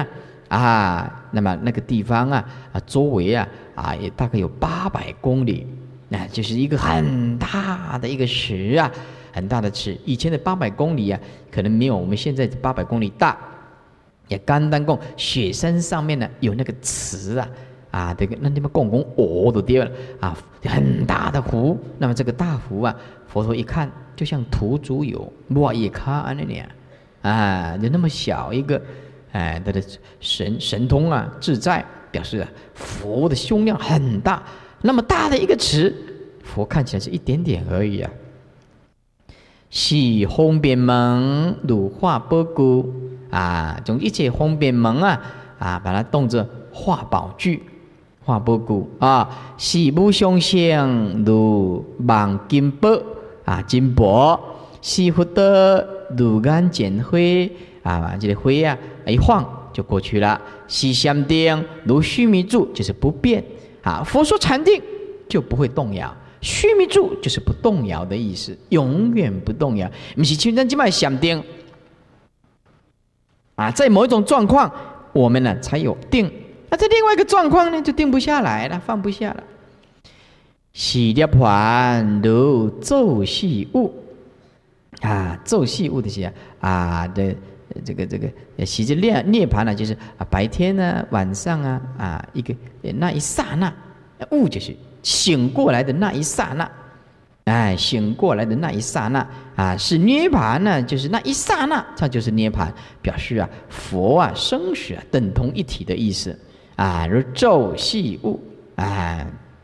Speaker 1: 啊，那么那个地方啊啊，周围啊啊也大概有八百公里，那、啊、就是一个很大的一个池啊，很大的池。以前的八百公里啊，可能没有我们现在的八百公里大。也简单讲，雪山上面呢有那个池啊，啊，这个那地方共共哦都掉了啊，很大的湖。那么这个大湖啊，佛陀一看，就像涂足油，哇也看那样啊，就那么小一个，哎，他的神神通啊，自在，表示啊，佛的胸量很大。那么大的一个池，佛看起来是一点点而已啊。是方便门如化宝具啊，从一切方便门啊啊，把它当作化宝具、化宝具啊。是无相像如望金宝啊，金箔是福德如眼见灰啊，这个灰啊一晃就过去了。是禅定如须弥柱，就是不变啊。佛说禅定就不会动摇。须弥柱就是不动摇的意思，永远不动摇。不是像咱这摆禅定啊，在某一种状况，我们呢才有定；那在另外一个状况呢，就定不下来了，放不下了。是涅盘如昼夕物啊，昼夕物的是啊的这个这个，其实涅涅盘呢，就是啊白天呢、晚上啊啊一个那一刹那，物就是。醒过来的那一刹那，哎，醒过来的那一刹那啊，是涅盘呢，就是那一刹那，它就是涅盘，表示啊，佛啊，生死啊，等同一体的意思啊。如昼夕物啊，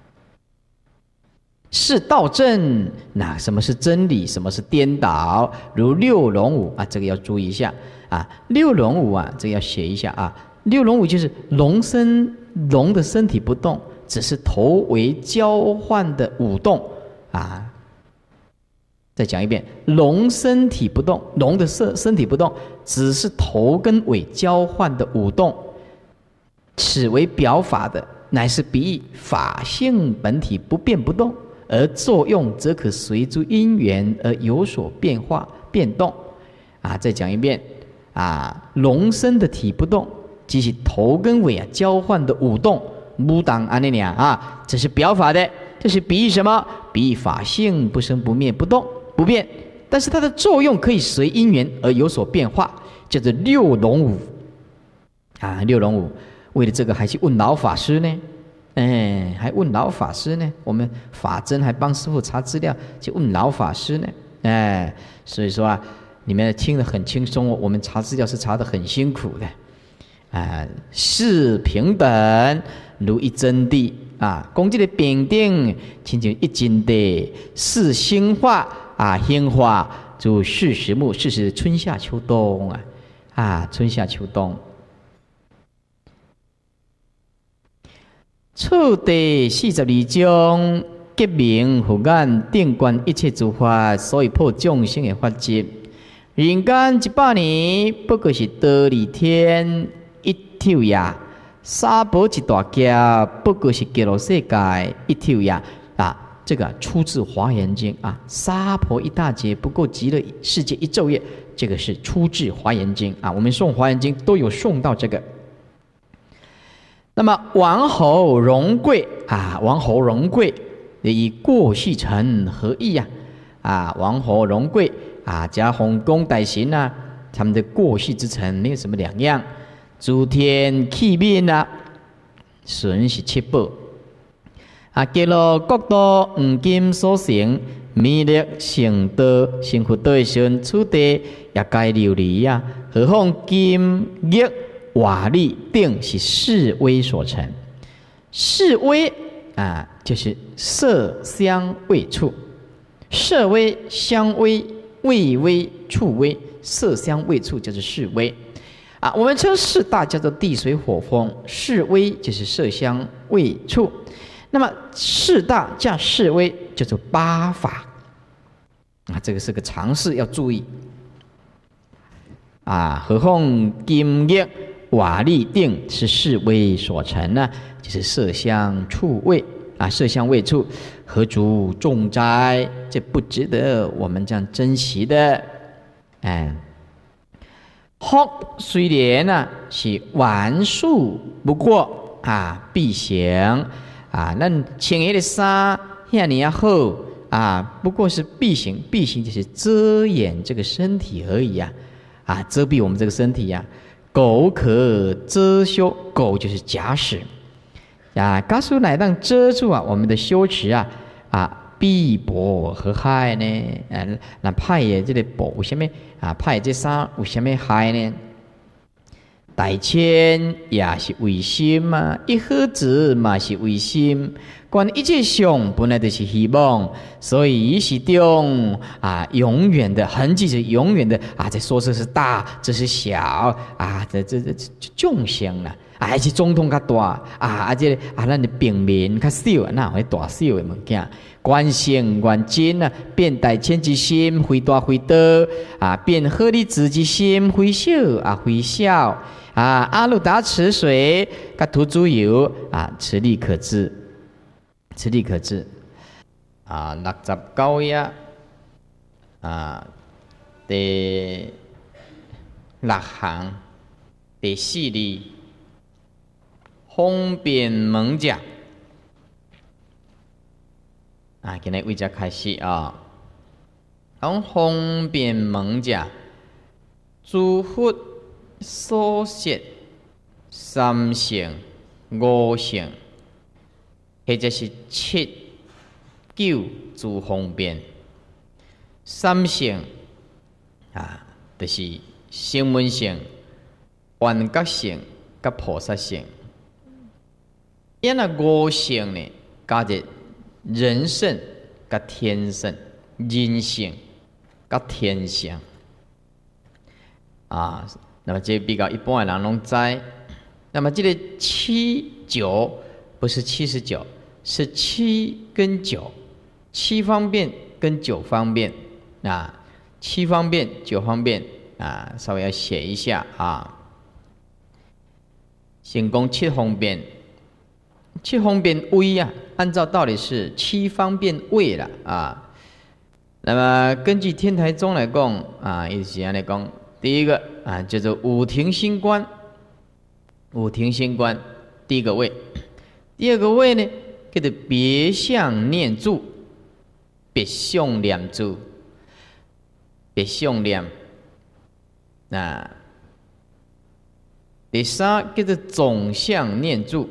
Speaker 1: 是道正。那什么是真理？什么是颠倒？如六龙舞啊，这个要注意一下啊。六龙舞啊，这个要写一下啊。六龙舞就是龙身，龙的身体不动。只是头为交换的舞动啊！再讲一遍，龙身体不动，龙的身身体不动，只是头跟尾交换的舞动。此为表法的，乃是比喻法性本体不变不动，而作用则可随诸因缘而有所变化变动啊！再讲一遍啊，龙身的体不动，即是头跟尾啊交换的舞动。不当安尼俩啊，这是表法的，这是比喻什么？比喻法性不生不灭不动不变，但是它的作用可以随因缘而有所变化，叫做六龙舞啊。六龙舞，为了这个还去问老法师呢，哎，还问老法师呢。我们法真还帮师父查资料，去问老法师呢，哎，所以说啊，你们听得很轻松哦，我们查资料是查得很辛苦的啊。是平等。如一真谛啊，讲这个平等，亲像一真谛，是兴化啊，兴化就四时木，四时春夏秋冬啊，啊，春夏秋冬。次第四十二章，结明护眼，定观一切诸法，所以破众生的法执。人间一百年，不过是多利天一昼夜。沙婆一大劫，不过是极乐世界一昼夜啊！这个出自《华严经》啊。沙婆一大劫，不过极乐世界一昼夜，这个是出自《华严经》啊。我们诵《华严经》都有诵到这个。那么王侯荣贵啊，王侯荣贵以过去尘合意呀啊，王侯荣贵啊，加洪公代行啊，他们的过去之尘没有什么两样。诸天气面啊，损是七宝啊，极乐国度黄金所成，弥勒成道成佛道的时阵，此地也该琉璃呀。何况金玉瓦砾定是示威所成，示威啊，就是色香味触，色威、香威、味威、触威，色香味触就是示威。啊，我们称四大叫做地水火风，示威就是色香味触。那么四大加示威叫做八法啊，这个是个常识，要注意啊。何况金玉瓦砾定是示威所成呢，就是色香触味啊，色香味触何足重哉？这不值得我们这样珍惜的，哎。 福虽然啊是万数不过啊，必行啊，咱穿迄个衫遐尼啊好啊，不过是必行，必行就是遮掩这个身体而已啊，啊，遮蔽我们这个身体呀、啊。苟可遮羞，苟就是假使啊，假使乃当遮住啊我们的羞耻啊啊。必薄何害呢？啊，那派的这个薄有什么啊？派这衫有什么害呢？大千也是为心嘛，一盒子嘛是为心。观一切相本来就是希望，所以一时中啊，永远的痕迹是永远的啊，在说这是大，这是小啊，这这这众生啦。啊，还是总统较大啊，啊，这个啊，咱的平民较少，哪会大小的物件？观性观真啊，变大千之心，非大非大啊，变合理子之心，非小啊，非小啊。阿鲁达池水，甲涂猪油啊，此力可知，此力可知啊。六十九页啊，第六行第四字。方便门者啊，今日为这开始啊。讲方便门者，诸佛所说三性、五性，或者是七九诸方便。三性啊，就是声闻性、缘觉性、甲菩萨性。因那五性呢，加入人圣、甲天圣、人性、甲天性啊。那么这比较一般的人拢知。那么这个七九不是七十九，是七跟九，七方便跟九方便啊，七方便、九方便啊，稍微要写一下啊。先讲七方便。七方便位啊，按照道理是七方便位了啊。那么根据天台宗来讲啊，意思来讲，第一个啊叫做五停心观，五停心观第一个位，第二个位呢叫做别相念住，别相念住，别相念。那第三叫做总相念住。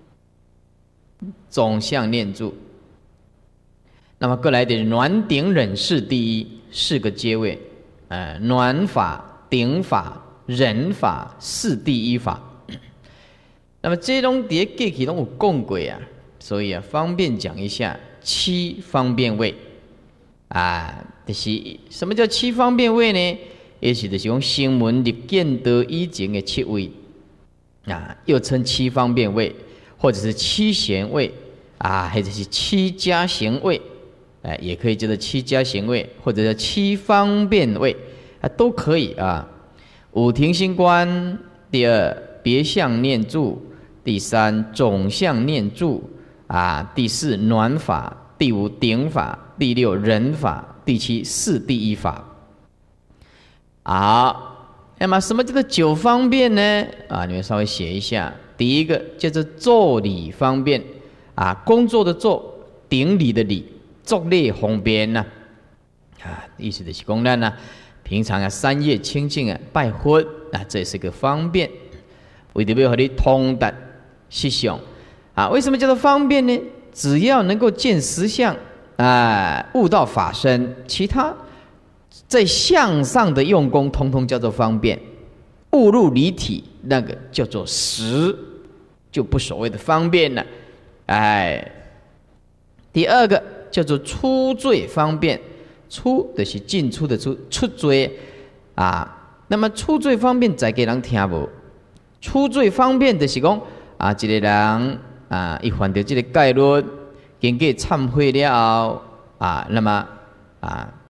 Speaker 1: 总相念住，那么过来的暖顶忍世第一四个阶位，呃，暖法、顶法、忍法四第一法。那么这种碟过去都有讲过啊，所以啊，方便讲一下七方便位啊，就是什么叫七方便位呢？也是就是用声闻入见得以前的七位啊，又称七方便位。或者是七贤位啊，或者是七家行位，哎，也可以叫做七家行位，或者叫七方便位啊，都可以啊。五停心观，第二别相念住，第三总相念住啊，第四暖法，第五顶法，第六忍法，第七四第一法。好，那么什么叫做九方便呢？啊，你们稍微写一下。第一个叫做作礼方便啊，工作的作，顶礼的礼，作礼方便呐啊，意思就是讲咱呐，平常啊三业清净啊拜佛啊，这是个方便，为着要和你通达实相啊。为什么叫做方便呢？只要能够见实相啊，悟到法身，其他在相上的用功，通通叫做方便。悟入离体，那个叫做实，就不所谓的方便了。哎，第二个叫做出罪方便，出的是进出的出，出罪啊。那么出罪方便再给人听无？出罪方便就是讲啊，一个人啊，一犯到这个戒律，经过忏悔了后啊，那么啊。